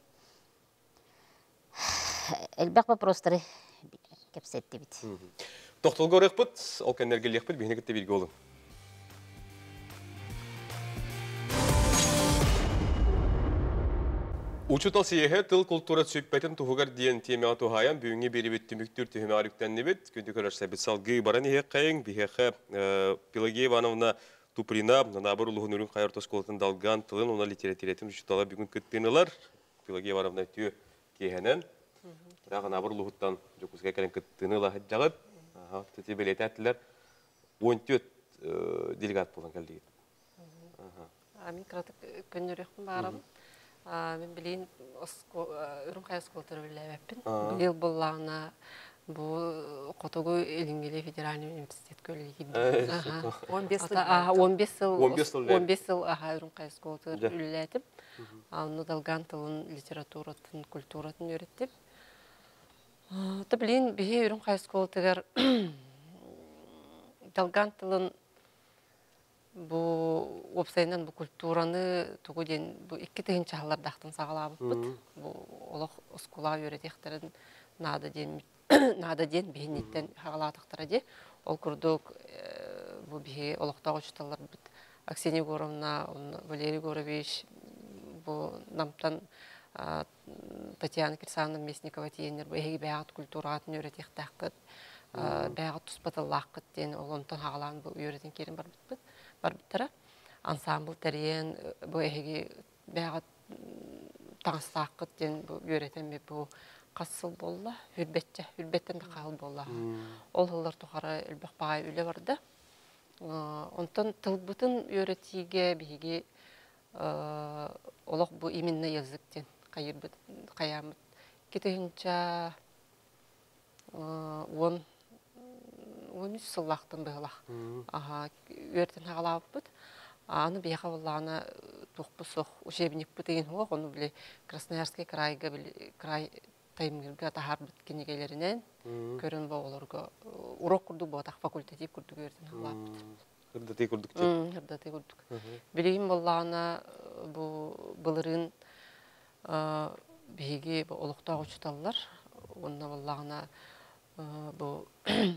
Әлбәқ вопростары кепсетті бит. Тоқтылға орық бұт, ол кәнерге лек бұт, бейіне күтті білгі олың. Учутал сиеhe тыл культура сөйппәтін тұғығар дейін темеға тұғаян бүйінге бері бетті мүктір түйіме арықтан небет. Күнді көрәш сәбет салғы баран еге қайын, бейхеқі Пелагея Ивановна Туприна, набыр ұлығын үрін қайыр тосколатын далған тылын, она литературетін учутала бүгін күттенілер. Пелагея Ивановна түйі кейхенен. Бірақ набыр ұлығыттан жоқызға кәрін күттенілі жағып, төте белеті әттілер он төрт делегат болған кәлдегі. Мен қыратық көнерекпін бағарамын. Мен білейін үрін қай сколтары біләбәппін. Бұл болағына бұл Қотогу Элингеле федеральный университет көлі кейді. он бес жыл үрін қай сколтары үләтіп, аны далған тылын, литературатын, культуратын өреттіп. Та білейін, бейе үрін қай сколтығар далған тылын Бұл опсайынан бұл культураны тұғыден бұл екі тігін чағылар дақтын сағалабы бұд. Бұл олық ұскула өретектерін нада ден бейнеттен хағалатықтыра де. Ол күрдік бұл бейе олықтағы ұшыталар бұд. Аксения Горовна, Валерий Горович, бұл намтан Татьяна Кирсановна Местникова тейінер бұл әйгі бәғат культуратын өретектәққыд, бәғат тұспатылаққыд ден олымтан хағалан бұл өретен керін бар бұд. Барбыттара ансамбл тәрен бұл әйге бәғат таңыстаққыт ден өретен бе бұл қасыл болла, үрбетті, үрбеттен де қағыл болла. Ол ғылар тұқары үлбіқ бағай үлі барды. Онтан тылбытын өретіге бейге олық бұл именні языктен қаямыд. Кетігінші он он үч сыллақтың бұғылақ. Өртін ғалап бұд. Аны бейға болағына тұқпысық ұшебінек бұтеген оқ. Оны біле Красноярский крайға край таймырға тахар біткенегелерінен көрін бұл оларға урок күрдік бұғатақ факультатив күрдік өртін ғалап бұд. Үрдәтей күрдік те? Үрдәтей күрдік. Білейін болағына бұлырын бейге олықтағы ұчыталылар. Онына болағына бұл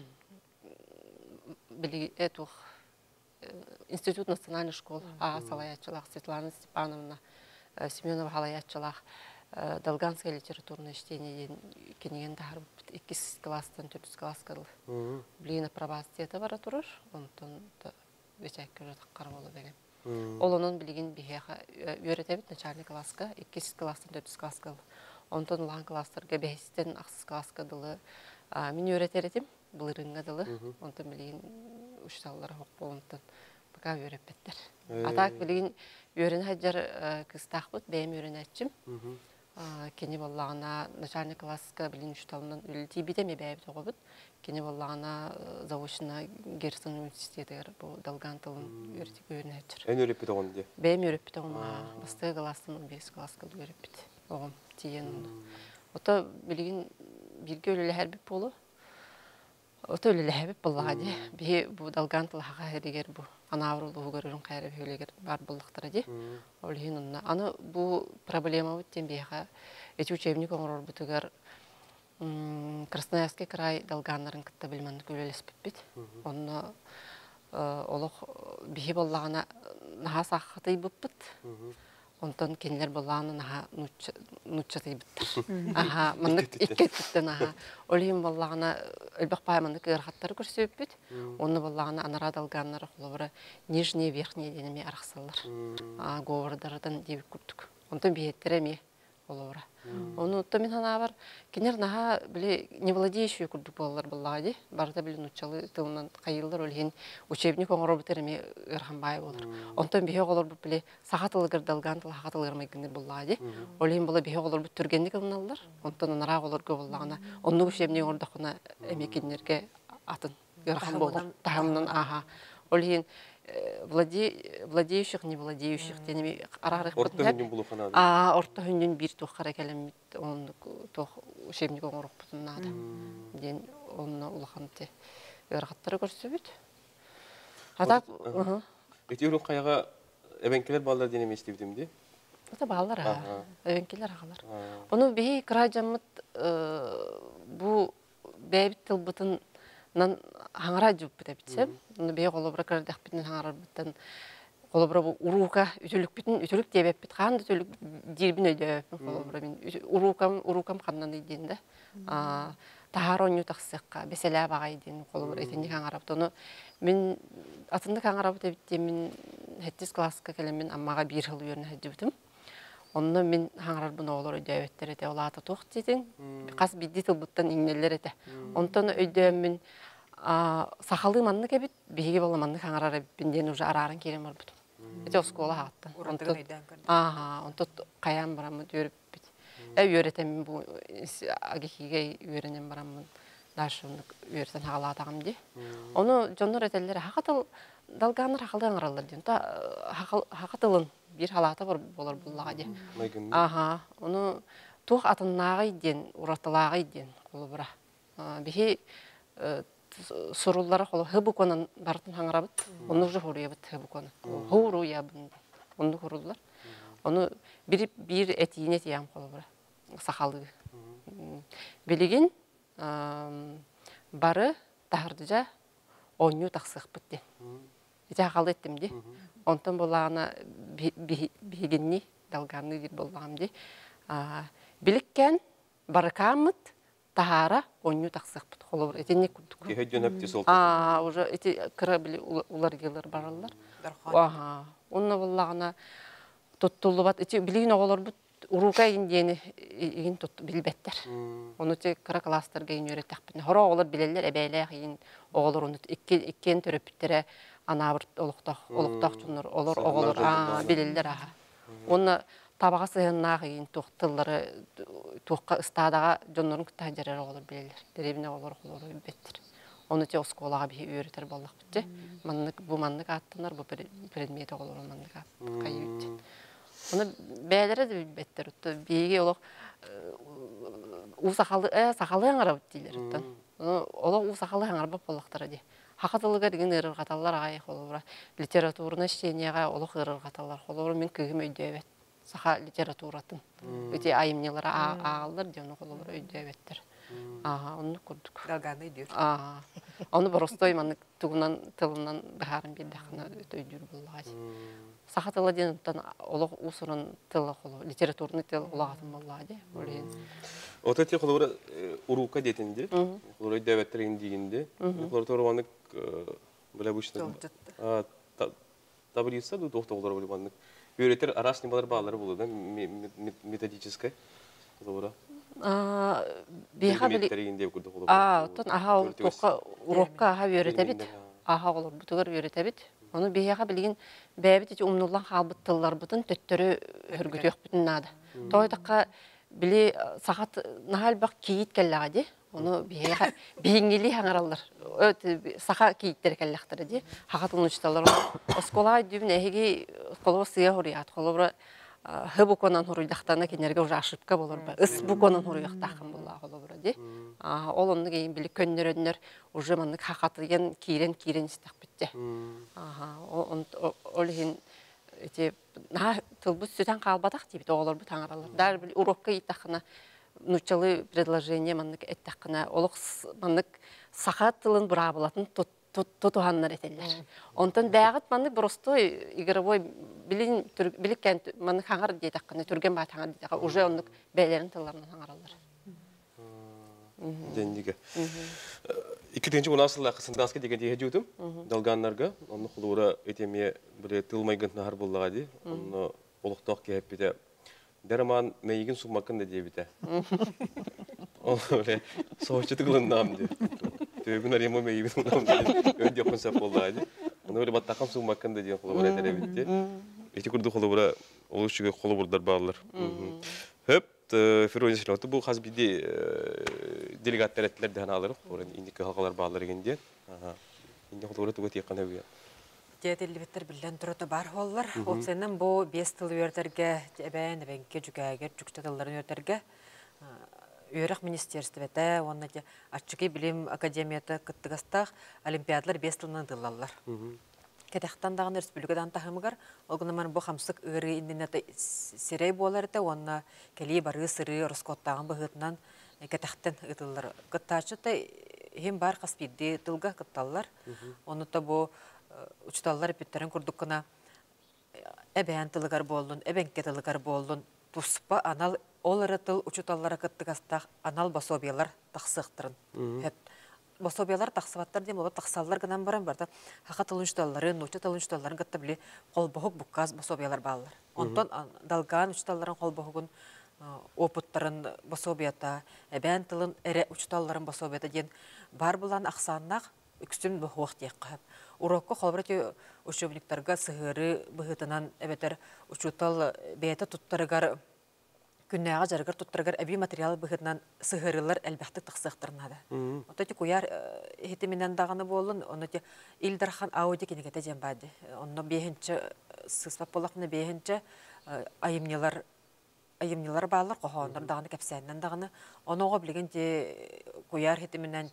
Этух Институт национальной школы А. Салаятчылах, Светлана Степановна Семенова Халаятчылах, Долганское литературное чтение кенеген тахар иккис класстан төртүс класска кылы. Блин апробация это бара турар, онтон вечек көрө таккар болу деген. Ол онун билген бихеха үйрөтөбүт начальный класска иккис класстан төртүс класска. Онтон лан класстарга бестен аксыз класска дылы мен үйрөтеретим. Бұлырыңға дылы, онтан білген ұшталылар хоқ болуынтан бұқа өреппеттер. Атақ білген өрін хаджар кыстақ бұд, бәйім өрін әтчім. Кені болағына начальный класска білген ұшталынан үлілтей бітеме бәйіп тоғы бұд. Кені болағына завошына Герсон университеті бұл далған тылын өрін әтчір. Ән өреппет оғын де? Бәйім өреппет оғын. Басты классын он бес класска өреппет оғын тиен. Ота білген бірге өлілі әрбіп болу. Ота өлі ләбіп болаға де. Бе бұл далған тылаға әрігер бұл анаврылы ұғырырын қайры бөлегер бар болықтыра де. Олығын ұнна. Аны бұл проблема өттен бейға. Эти учебник оңырыр бұтығар Красноярский край далғанларын күтті білманды көлелес бітпет. Оны олық бейі болағына наға саққытай бұппыт. Онтан кенелер болағына наға нұтчатай бұттыр. Аға, мындық иккет бұттын аға. Олығын болағына өлбақ бай мындық ұрқаттары көрсөп бүт. Оны болағына анара далғанлары құлыбыры нежне, верхне денеме арақсалар. Говордардан дебік күрдік. Онтан бейеттері ме холора. Оны то мен хана бар, кинер наха биле не владеющий курдук боллар буллади. Барда биле нучалы тылынан кайылдар өлген учебник оңор битерме Ирханбай болор. Онтон бие голор биле сахатылы гырдалган тыл хатылы гырмайгыныр буллади. Олен була бие голор бүтүргенди кылналар. Онтон нара голор гобуллагана. Онну учебник ордакына эмекиннерге атын Ирхан болор. Тахамнан аха. Олен владеющих, не владеющих, тенеми арарых Орта хүннен булу ханады. А, орта хүннен бир тухкара келемит, он тух учебник оңорук бутуннады. Ден онна улаханты ыргаттары көрсөбүт. Ата, ага. Этирун каяга эбенкелер балдар дене местибдимди. Ата балдар, эбенкелер агалар. Ону бии кражамыт бу бебит тылбытын нан хаңара жуп битебитсем, ну бие голобра кырдак битен хаңара битен голобра урука үтүлүк битен үтүлүк дебеп бит ханды үтүлүк дирбин өйдөп голобра мен урукам урукам каннан иденде. А тахароню таксыкка беселя багай ден голобра этенди хаңара тону мен атынды хаңара битем мен хеттис класска келем аммага бир жыл үйрөнө хадыбытым. Онны мен хаңарар буна олар өйдөбеттер эте олата тук дедин. Кас бидди тылбыттан иңнелер эте. Онтон өйдөм мен сахалы манны кебит биги бола манны хаңарар бинден уже арарын керем бар бут. Эте оскола хаттан. Онтон ага, онтон каян барамы дөрүп бит. Э үйрөтем бу агихиге үйрөнем барамын. Дальше үйрөтен хагалатагам ди. Оны жоннор этелер хакатыл далганыр хакалдан аралар ден. Та хакатылын bir halata var bolar bullağa de. Aha, onu tuh atınnağı den, uratlağı den kolu bura. Bihi sorullara kolu hıbu konan bartın hangarabıt, onu ucu horuya bit hıbu konan. Horu ya bun, onu horullar. Onu bir bir etiğine tiyam kolu bura, sakalı. Biligin barı tahardıca onyu taksık bitti. İte hakalı ettim di. Ondan bolağına bihiginni dalganlı bir bolağım di. Bilikken barakamıt tahara onyu taksık bit. Kolor etini kurduk. Kehedyon hepti soltu. Aa, oja eti kıra bile ular gelir barallar. Aha, onunla bolağına tuttulu bat. Eti biligin oğlar bit. Uruka indiyeni egin tuttu bilbetler. Onu te kıra klaslarga in öğretek bitne. Hora oğlar bileller ebeyler egin oğlar onu ikken töröpüttere anabırt oluqtaq, oluqtaq çunlar olur oğlar bileller aha. Onu tabağa sığınnağı egin tuğtılları tuğqa ıstadağa jonların kütahcerer olur bileller. Derebine olur olur bilbettir. Onu te oskolağa bir öğreter bollaq bitti. Bu manlık attılar, bu predmeti olur manlık attı. Kayı bitti. Onu bәлері де білбеттер. Бейге олық у сақалы аңарабыт дейлер. Олық у сақалы аңарабып болақтары де. Хақатылыға деген ұрыр қаталар ағай қолы. Литературына іштенеға олық ұрыр қаталар қолы. Мен көгім өйдөбет. Сақа литературатын. Өте айымнелері ағалар де оны қолы өйдөбеттер. Оны көрдік. Далғаны өйдер. Оны бұрыстой маны тұғынан тылынан бағарын бердіқына өйдер болуға де. Сахатыла ден олық усырын тылы қолу, литературны тыл ұлағатын болады. Ота те қолуыра урука детінде, қолуыра дәвәттерін дегенде, қолуыра торғанық білі бұшты табылыса ду тоқты қолуыра білі бандық. Өретер арасыны балар бағалары болды, методическай қолуыра. Методтерегінде көрді қолуыра. Аға урокка аға өретебет, аға олар бұтығыр өретебет. Onu beyağa bilgin bäbit eti umnullan halbıt tıllar butun töttörü hürgütüyök bütün nada. Toydakka bili saat nahal bak kiyit kelladi. Onu beyağa beyingili hangarallar. Öt saha kiyitleri kellakları di. Hakat unuçtalar. Oskola dübün ehigi kolova sıyah horiyat. Kolova hıbu konan horuydaklarına kenerge uca aşıpka bolur. Is bu konan horuydaktakın bolla kolova di. Ol onu geyin bilik könler önler uca manlık hakatı gen kiren kiren istak bitti. Олхин эти на тылбут сүтен калбадак дейбит оголор бу таңаралар. Дар бил урокка итакына нучалы предложение маннык эттакына олук маннык сахат тылын бура булатын тутуханнар этеллер. Онтон дагыт маннык просто игровой билин биликкен маннык хаңар дейтакына түрген ба таңар дейтакка уже оннык бәйлерин тылларынан таңаралар. Дендиге. İkinci bu nasıl kısındaske деген diye jüdüm. Dalganlarga onu kulura etemiye böyle tılmaygın nahar bulladı. Onu oluqtaq kehip bide Дәрман мәйген сумакын да дебите. Ол öyle soğuçtu kılındım diyor. Tövgün arayama meyven onam diyor. Önce konsept oldu hadi. Onu öyle battakam sumakın da diyor. Kolu böyle bitti. İşte kurdu kolu bura oluşuyor kolu buralar bağlar. Hep Firoz Işınatı bu has bir de delegatlar ettiler de alır. Oranın indiki halkalar bağlar gende. Aha. İndi kolu burada tuğat yakın evi. Дәтелі біттер білден тұрыты бар олар. Ол сенен бұл бес тыл өртерге, әбән, әбәнке жүгәгер, жүктеділдерін өртерге Үйрек министерство бәті, оны де Атчыки білім академияты кыттығастақ олимпиадалар бес тылынан дылалар. Кәтәқтан дағын республикадан тахымығар, ол күніман бұл қамсық үрі инденеті сирей болар еті, оны кәлей бары сыры Роскоттағын бұғытынан кәтәқтен ұтылар. Кыттачыты хем бар қаспиді тылға кытталар. Оны та бұл учталлар биттерин курдуккана эбен тылыгар болдун, эбенке тылыгар болдун, туспа анал олары тыл учуталлара кыттыгастах анал басобиялар тахсыктырын. Хеп басобиялар тахсыбаттар дем, оба тахсаллар гынан баран барда, хака тылынчталларын, учу тылынчталларын кытта биле колбохук букказ басобиялар баалар. Онтон далган учталларын колбохугун опыттарын басобията, эбен тылын эре учталларын басобията ден бар булан аксаннак үксүн бохуак тияккап. Урокко холбрати учебниктарга сыгыры быһытынан эбетер учутал бейте туттарыгар күннәгә жаргар туттарыгар әби материал быһытынан сыгырылар әлбәхте тыксыктырнада. Ототи куяр хитиминен даганы болун, оноти Илдархан ауди кинегете жембады. Онно бехинче сыспап болакны бехинче айымнылар айымнылар баалар кохондар даганы кепсәннән даганы. Онога билгенче куяр хитиминен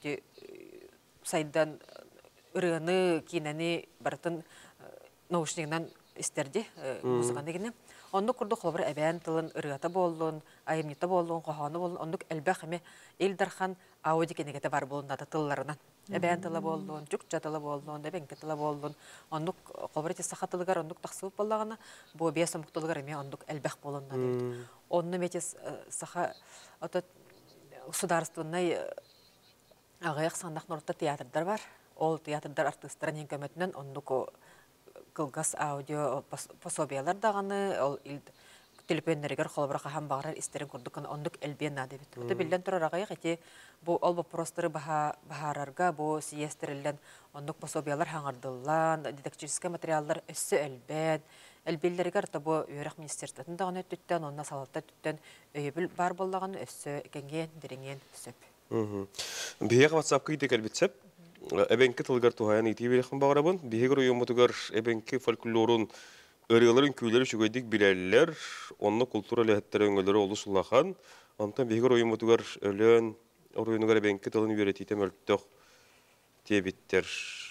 сайдан ырыны кинени бартын наушнигинен истерди музыканы гине. Онду курду холбар әбән тылын ырыгата болдун, айымнита болдун, коханы болдун, ондук әлбәх эме Илдархан ауди кинегете бар болдун да тылларынан. Әбән тылы болдун, жүкча тылы болдун, әбәнке тылы болдун. Ондук холбар саха тылыгар ондук таксып боллагана, бу бия сомуктылыгар эме ондук әлбәх болун да дейт. Онны метес саха ата государственный агаяк сандак норта театрдар бар. Ол театрдар артисттарын ең көмөтінен ондук кылгас аудио пособиялар дағаны, ол телепеннерігер қолыбыраға хам бағырар истерін көрдікін ондук әлбен нады бет. Оты білден тұрар ағайық әте бұл ол бопростыры бағарарға, бұл сиестерілден ондук пособиялар хаңардылан, дидактический материалдар өссі әлбен, әлбелдерігер бұл үйрек министерстветін дағаны өттіттен, онына салатта түттен өйебіл бар болдағаны өссі кәнген, деренген сөп. Бейеq WhatsApp күйді кәлбетсеп, эбенки тылгар тухаян ити берехин багарабын. Бихигер уйумутугар эбенки фольклорун өрелерин күйлери шүгөйдик билелер, онны культура лехеттер өңөлөрү олусулахан. Онтан бихигер уйумутугар өлөн оруйунугар эбенки тылын үйретитем өлттөк тебиттер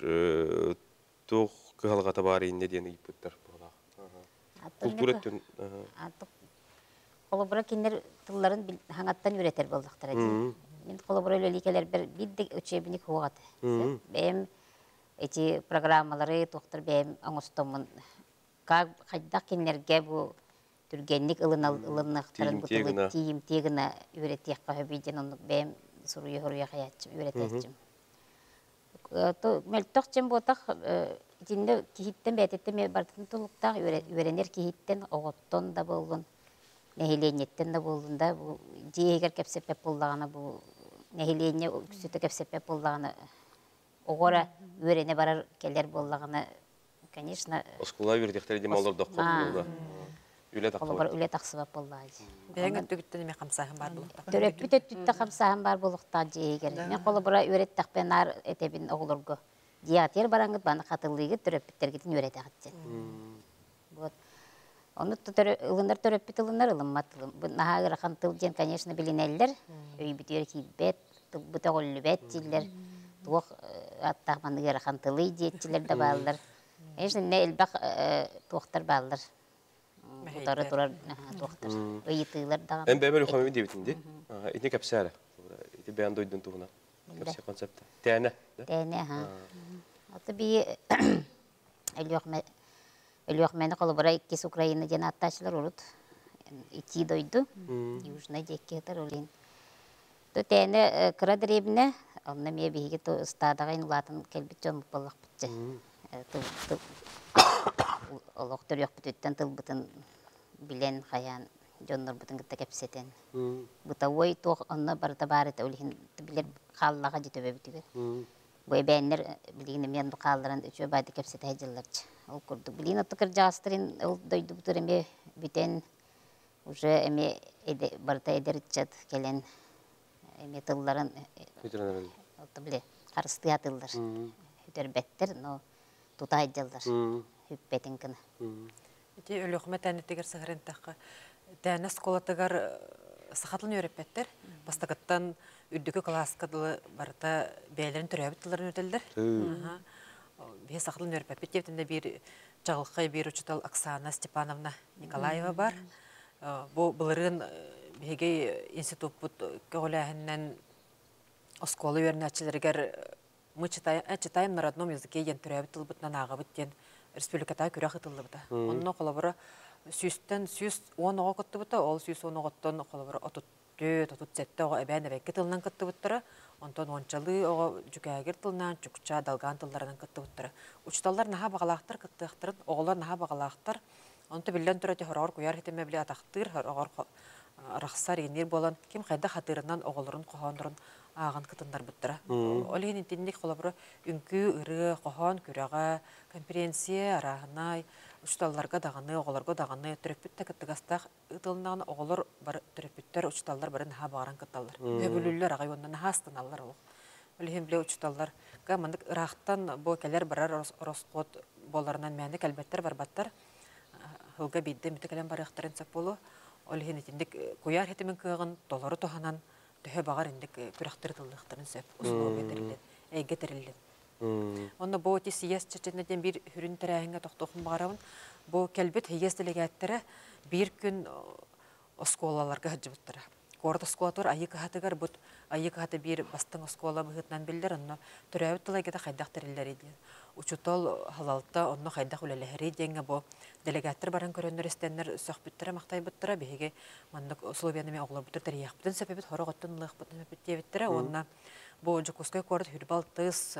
тух кыгалгата бары инне дени иппеттер. Культура өттен. Колобура кинер тылларын хаңаттан үйретер болдуктар. Мен колобура өлеликелер бир бидди учебник хугат. Бем эти программалары доктор бем аңостомун как кайдак кинерге бу түргенник ылынал ылынактарын бутулы тиим тегина үйретек кабиден ону бем суруя хоруя хаятчы үйретечим. То мелтокчем ботак динде кихиттен бететте бартын тулукта үйренер кихиттен оготтон да болгон. Нехиленеттен да болдун да бу жегер кепсепеп болдаганы бу нехилене сүтө кепсепеп болдаганы огора үйрене барар келер болдаганы конечно оскула бирдектер дем алар да копулда үле таксып бар үле таксып болдагы бегин түгүттен эме камсагым бар булукта төрөп бүтө түттө камсагым бар булукта жегер мен колу бура үйреттак пен ар этебин оглорго диатер бараңыт баны катылыгы төрөп биттерге үйрете атчын вот Оны ылындар төрөппит ылындар ылынмат. Нахагыра хантыл ден, конечно, билинеллер. Өй бүтер кийбет, бұта голлюбет дилер. Туох аттағманныгыра хантылы диетчилер да балдар. Конечно, не элбақ туохтар балдар. Утары турар туохтар. Өйітыйлар дағам. Ән бәмәл ұқамы дебетінде? Итне кәпсәрі. Ити бәянды ойдың туғына. Кәпсә концепті. Тәне. Тәне, ха. Аты бейі әліоқмә Өлөк мені қолыбыра иккес Украина ден атташылар урут. Ити дойду. Южна деккетер олин. То тәне кыра деребіне, онна ме бейге то стадағайын улатын келбет жон болақ бітчі. Олық түрек бүтіттен тыл бұтын білен қаян жоннор бутун гытта кепсетен. Бутавой тох онна барта барыта үлхин билер халлага житөбө бүтүгө. Бу бәннер билигин мен бу калдыран үчө байды кепсете жылларчы. Ол курдук билин отукыр жастырын ол дойду бутуреме битен уже эме барта эдерчат келен эме тылларын отто биле карысты атылдар. Хүтөрбеттер, но тутай жылдар. Хүппетин кына. Ити өлөкмө тәнеттегер сыгырын таққа. Тәні сколатыгар сақатлын өреппеттер. Бастағыттан үрдікі класскадылы барыта бәйлерін түрәбіттілерін өтелдер. Бе сақатлын өреппет. Беттевтінде бір жағылқай бір учитал Оксана Степановна Николаева бар. Бұл бұлырын беге институт бұд көләхіннен осколы өрін әтчілергер мы читаем на родном языке ен түрәбіттіл бұтынан аға бұттен республиката күрәк ытылды бұта. Онны қолабыры сүйістен сүйіст он оға күтті бұта, ол сүйіст он оғыттан қолабыры отут төт, отут сәтті оға әбән әбәкке тылынан күтті бұттыры, онтан ончалы оға жүкәгер тылынан, жүкча, далған тылдарынан күтті бұттыры. Учталар наға бағалақтыр күттіқтірін, оғылар наға бағалақтыр, онты білден түрәте хорағыр көяр хетеме біле атақтыр, хорағыр рақсар енер болан, кем қайда қатырынан оғылырын қоғандырын ағын кытындар бұттыра. Олеген интендік қолабыры үнкі, ұры, қоған, күрәға, конференция, арағынай, ұшталларға дағаны, оғыларға дағаны, түрекпітті кіттігастақ ұтылынағын оғылыр бар түрекпіттер ұшталлар бары наға бағаран кытталар. Өбілілер ағай онына наға астыналар ол. Олеген біле ұшталлар. Мандық ұрақтан бұл кәлер барар оросқот боларынан мәні кәлбеттер бар баттар. Хылға бейді мүті кәлем бар ұқтарын сап болу. Олеген интендік көяр хетімен күйіғын долары тоғанан төһө багар индик күрәхтер тыллыктарын сөп условия терилет, әйге терилет. Онда бу ти сияс чеченеден бир хүрүн терәһингә токтохун барабын. Бу келбет хияс делегаттары бир күн осколаларга хаҗбыттыра. Корда сколатор айык хатыгар бут айык хаты бир бастың оскола быһытнан биллер, онда төрәбит тылагыда хайдак териллер иде. Учутол халалта онно хайдак үлеләһәре деңгә бу делегаттар баран көрөннөр истеннер сөхбүттәре мактай буттыра биһиге мандык условияны ме оглар буттыр тарих бүтән сәбәбит хороготтан лык бүтән биттебиттәре онна бу жукускай корд хүрбал тыс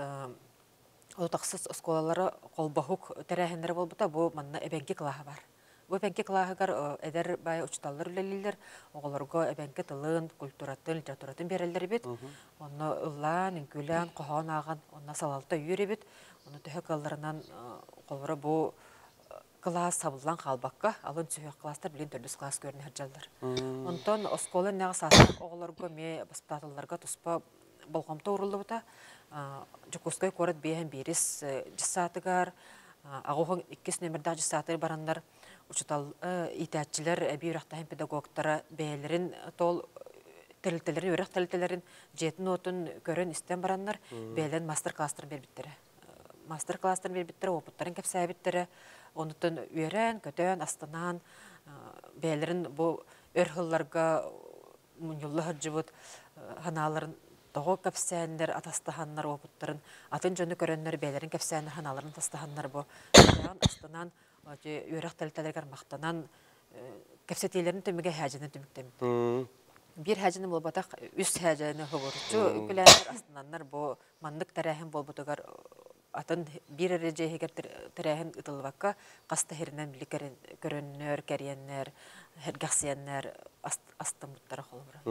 ол таксыз осколалары колбахук тәрәһендер булбыта бу манна эбенге клаһы бар. Бу эбенге клаһыгар эдер бай учталлар үлелилер огларга эбенге тылын культуратын литературатын берелдер бит. Онна ыллан инкүлән каһан аган онна салалта йүре бит. Оны төһө калларынан колбара бу класс сабылан қалбаққа, алын сүйек класстар білен төрдіс класс көріне әржалдар. Онтан осколын нәғы сасық оғыларға ме баспаталарға тұспа болғамта ұрылды бұта. Жүкускай көріт бейін беріс жысатығар, ағуғын иккес нөмірді жысатыр барандар, ұчытал итәтчілер, әбей үрақтайын педагогтара бәйлерін тол тәрілтелерін, өрек тәрілтелерін жетін отын көрін істен барандар, бәйлен мастер-кластарын бербіттері. Мастер-кластарын бербіттері, опыттарын кәпсәбіттері, онытын үйерен, көтен, астанан, бәлерін бұл өрхылларға мұнюлы ғыржыбыт ханаларын тоғы кәпсәндер, атастаханнар опыттарын, атын жөні көріннер бәлерін кәпсәндер, ханаларын атастаханнар бұл. Астанан, үйерек тәлітелергер мақтанан, кәпсәтейлерін төміге хәжінің төміктемін. Bir həcinin bol bataq, üst həcini hıvırıcı, ükülənlər astananlar bu mandıq tərəhin bol butugar атын bir әрәже егер тәрәһен ытылбакка каста хернен били көрөннөр, кәреннер, хәргәсияннер астын буттары холбыра.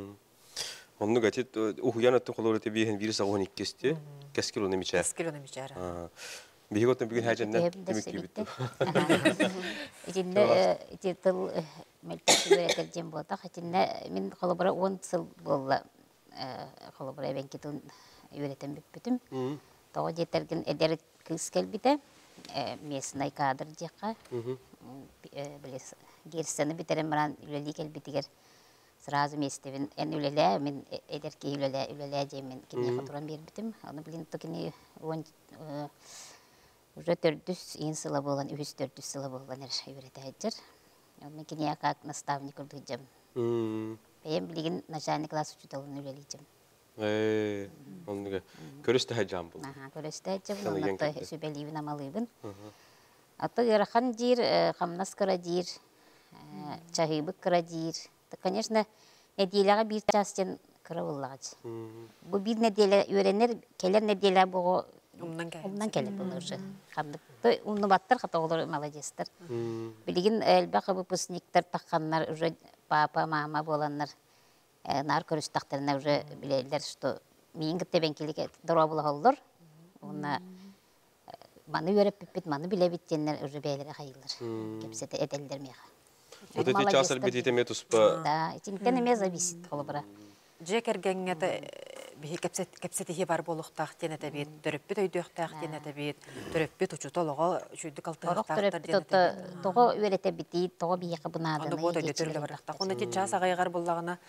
Онны гатет ухуян атын холбыра те биһен вирус агын иккесте, кескил оны мичә. Кескил оны мичә. Биготны бүген хәҗәннән демекки бит. Итинне итил мелкәсүрә тәрҗем булта, хәтинне мин холбыра он ел булды. Холбыра бен китен үйрәтәм бит битем. Тоғы жетерген әдер кыз келбіді, месінай кадр жаққа, герсіні бітерім баран үлелі келбідігер сразу местебін. Ән үлелі, мен әдерке үлелі, үлелі жемен кене қатыран бербітім. Оны білін тұкені уже төрдүс ең сыла болған, үз төрдүс сыла болған әр үйреті әджір. Оны кене ақақ наставник ұрды жем. Бәйім білген начальный класс учуталын үлелі жем. Eee, onunla körüste hacam bu. Aha, körüste hacam bu. Onunla sübeliyim amalıyım. Ata yarahan jir, hamnas kara jir, çahibik kara jir. Конечно, nediyelağa bir çasten kara olacak. Bu bir nediyela öğrenir, keler nediyela bu Умнан кәйін. Умнан келе бұл уже. Хандықты уны баттар хатоғылар молодецтер. Билигин әлбәқ выпускниктер таққаннар уже папа, мама боланнар. Нар көрістақтарына уже білелер, что мен кіттебен келеге дұра бұла олар. Оны маны өріп біппет, маны біле біттенлер уже бәйлері қайылыр. Кепсеті әдәлдер меға. Вот эти часар бит итеме туспа. Да, этимтен эме зависит холобра. Же кергеңете бихи кепсетихи бар болуқтақ денеті бет, түріппет өйдіқтақ денеті бет, түріппет ұчутолығы шүйдік алтықтақтар денеті бет. Тоғы өрете бити, тоғы бейеқі бұнадыны. Оны бота дөтірлі барақтақ. Оны кен час ағайғар болағына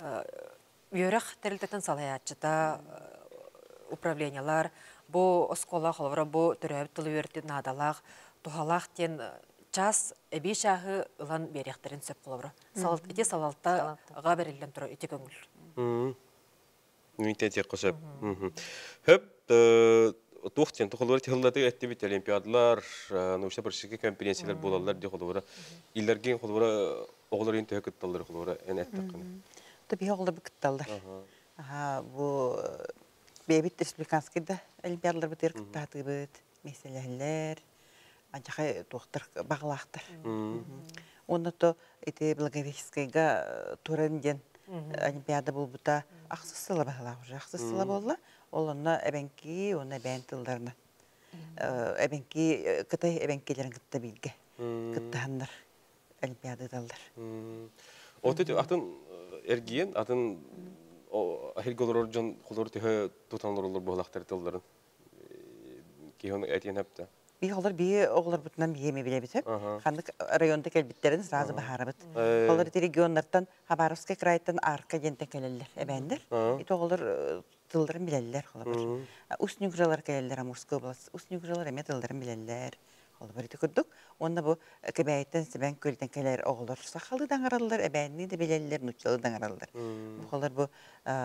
үйеріқ тірілтетін салаятчыта управлениялар, бұ оскола қолывыра, бұ түрәбіт тұлы өрті надалақ, тұхалақ тен час әбей шағы ұлан беректерін сөп қолывыра. Эти салалта ға берілден тұры, эти көңіл. Митетек қосып. Хөп, тоқтен, тұқылары тығылдаты әтті бет олимпиадалар, научна практический конференциялар болалар де қолывыра. Илерген қолывыра оғылар ең төхі күтталар қолывыра ән әтті қыны. Таби оғылар бұл күтталар. Бұл бейбіт республиканскийді олимпиадалар бұтыр күттаты бұд, меселелер, анчақай тоқтыр бағылақтыр. Оны то эти Благовещенскийга туренден олимпиада бұл бұта ақсысылы бағыла уже. Ақсысылы болла, ол оны әбенки, оны әбен тылдарына. Әбенки, кытай әбенкелерін кытта білге. Кыттағандар олимпиада далдар. Оты атын әргейін, атын ахилголор жон қолор түйі тұтанлар олар бұғылақтар тылдарын. Кейхоны әтейін әпті. Би олар бие оғлар бұтынан биеме біле бітіп. Қандық районда кәлбіттерін сразу бағары бұт. Олар эти регионлардан Хабаровский крайттан арқа жентен кәлелер әбәндір. Эти оғлар тылдарын білелер. Үснік жалар кәлелер Амурской область. Үснік жалар әме тылдарын білелер. Олар еті күрдік. Онда бұл кәбәйттен сәбән көлден кәлер оғлар сақалы даңаралылар, әбәнні де білелер, нұтчалы даңаралылар. Олар бұл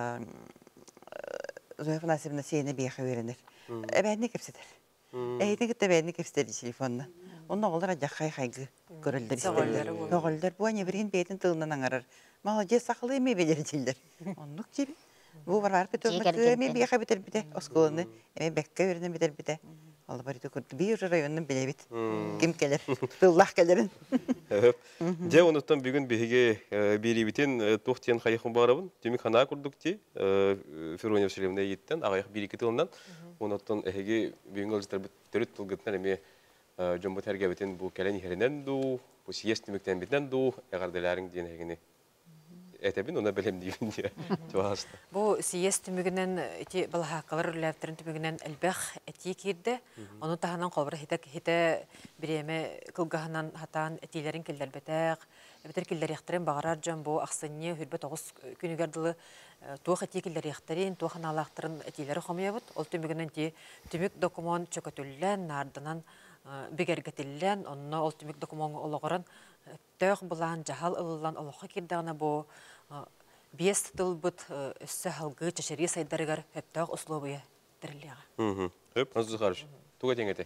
Зояфа Насибна сейіне бейхі өренер. Әбәнні кепседер. Әйдің кітті бәйіні кепстері телефонына. Оның оғылар ажақай қайғы көрілдер істерлер. Оғылдар бұл әне бірген бәйдің тылынан аңарар. Малаже сақылы еме белер дейлер. Онық жебі. Бұл бар бар бітір мүті әме бейқа бітір біте. Осколыны әме бәкка өрінен бітір біте. Ол бар еті көрді. Бей ұжы районның біле біт. Кем келер? Тыллақ келерін. Же оныттан бүгін бейге бейли бітен тоқтен қайықын бағарабын. Демек қана көрдік те Ферония Вселевна еттен ағайық бейли кетілінен. Оныттан әйге бүгін ғылыстар бүттіріт тұлғытынан әме жомбы тәрге бітен бұл кәлән ерінен ду, бұл сиес түміктен бітен ду, әғардыларың дейін әйгені. Әтәбін, оны білем деймін де. Бұл сиес түмігінен, балахақалар үләптерін түмігінен әлбәқ әтей керді. Оны тағынан қолбыра хеті біреме қылғағынан хатан әтейлерін келдер бәтәқ. Әбітер келдер яқтырын бағарар жан бұл ақсыне хүрбет оғыз күнігерділі туық әтей келдер яқтырын, туықын алақтырын әтейлері қомия бұд. Ол түмігінен түмік документ чөкөтілілен, нардынан бігергетілілен, онына ол түмік документ олығырын тәуқ бұлан, жағал ұлылан олыққа кердіғана бұл бес тұтыл бұд үсі халғы чашыры сайдарығар әптәуқ ұслобыя тіріліға. Өп, азы қарыш. Туға теңеті?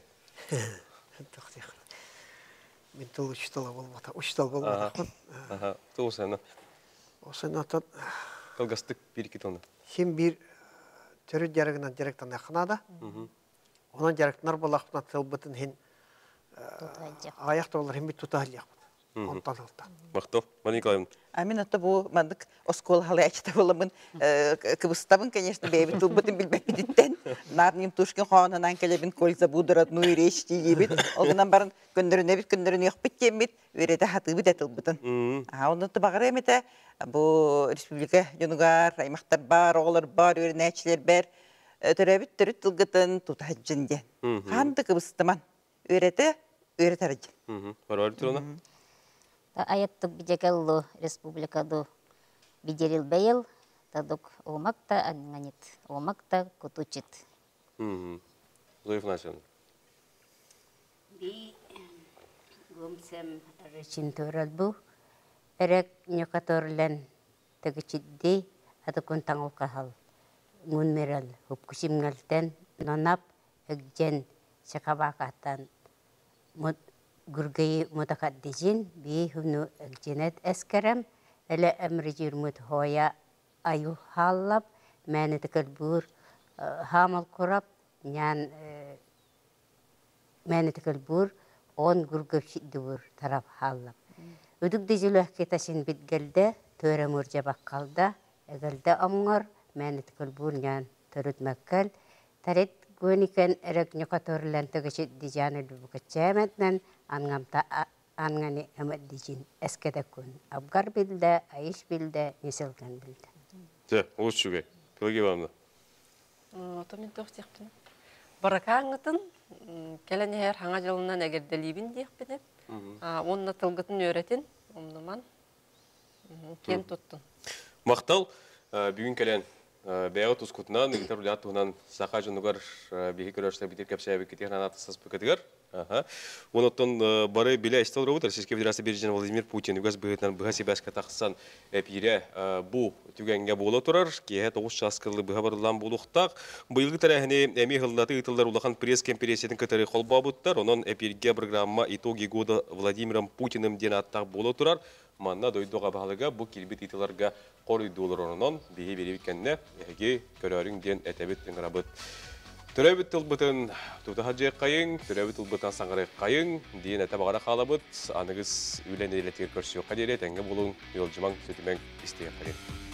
Мен тұл үш тұла болмата, үш тұл болмата. Тұл сәні? Осын атын... Қалғастық бір кет оны? Сен бір түрі жарығынан жарықтан ақынада. Онан жарықтанар бол ақпына тұл бұтын хен аяқты олар хен бет тұтағыл яқпын. Онтан алта. Мақтау, Мария Николаевна. Амин отто бұл мандық оскол халы ачта боламын. Кыбыстабын, конечно, бейбі тұл бұтын білбәк бедеттен. Нарним тушкен қоғанынан кәлебін кольза будырат, ну үйреш дейбіт. Олғынан барын көндіріне бит, көндіріне еқ біттен бит, үйреті хаты бит әтіл бұтын. Онытты бағыр әметі, бұл республика жонуғар, аймақтар бар, оғылар бар, үйрене әчілер бар. Төрәбіт түрі тұлғытын тұта жінден. Қанды кыбыстыман. Үйреті, үйреті арыджын. Барбар тұрына? Аяттық бідекеллу республикаду бідерил бәйіл, тадук олмақта анғанет, олмақта күтучит. Зоев Насион. Би гомсем речин төрәл бұ, әрек некаторлен тәгічідді адыкун таңыл қағал. Ғын мерел үпкішімгілтен нонап әгжен шақабақаттан Гүргейі мұтақаддежін бей хүні әгженет әскерім, әлі әмірі жүрміт хоя аю халлап, мәні тікіл бұр хамыл құрап, нян мәнетікіл бұр, он гүргөпші дүбір тарап халлап. Үдік дежілі кеташын бітгелді, төре мұржа баққалда, әгілді оңғыр, мәнетікіл бұр нян түрітмәккәл, тарет гөникен әрек нүқаторылан төгіші дижаны дүбікітчәмәтнен аңғамта аңғаны әмәт дижін әскеді күн. Абгар білді, айыш білді, несілген білді. Те, олыс жүге. Пелагея Ивановна. Ото мен тоқ текпін. Баракаңытын, кәләне әр хаңа жылынан әгерделейбін дейіппін. Онына тылғытын өретін, омныман кен тұттын. Мақтал, бүгін кәлән бәйі тұскутынан, үгітер ұлят тұғынан сақа жынығар бейгі көрершілер бітер кәпсәйбі кетер анатысыз бүкетігер. Оныттан бары білі әстел ұры бұтыр. Сеске Федерация Бережен Владимир Путин үгіз бұғытынан бұға себәске тақсан әпире бұ түгенге болы тұрар. Кейі тоғыз шаскылы бұға барылан болуқтақ. Бұйылғы тәрәхіне әме ғылдаты ұйтылдар ұлақан пресс-конференцияның кітары қолба бұттар. Онын әпирге программа итоги года Владимиром Путиным ден аттақ болы тұрар. Манна дойдуға бағалыға бұл келбет итыларға қор үйдуылыр онын бейі бере өткенне әге көрерің ден әтәбет теңірабыт. Түрәбіт тұлбытын тұтаға жайық қайың, түрәбіт тұлбытын саңғырайық қайың, дейін әті бағара қалабыт, анығыз үйлән елетер көрсіу қадере, тәңгі болуын үйол жымаң сөтімен істеген қадере.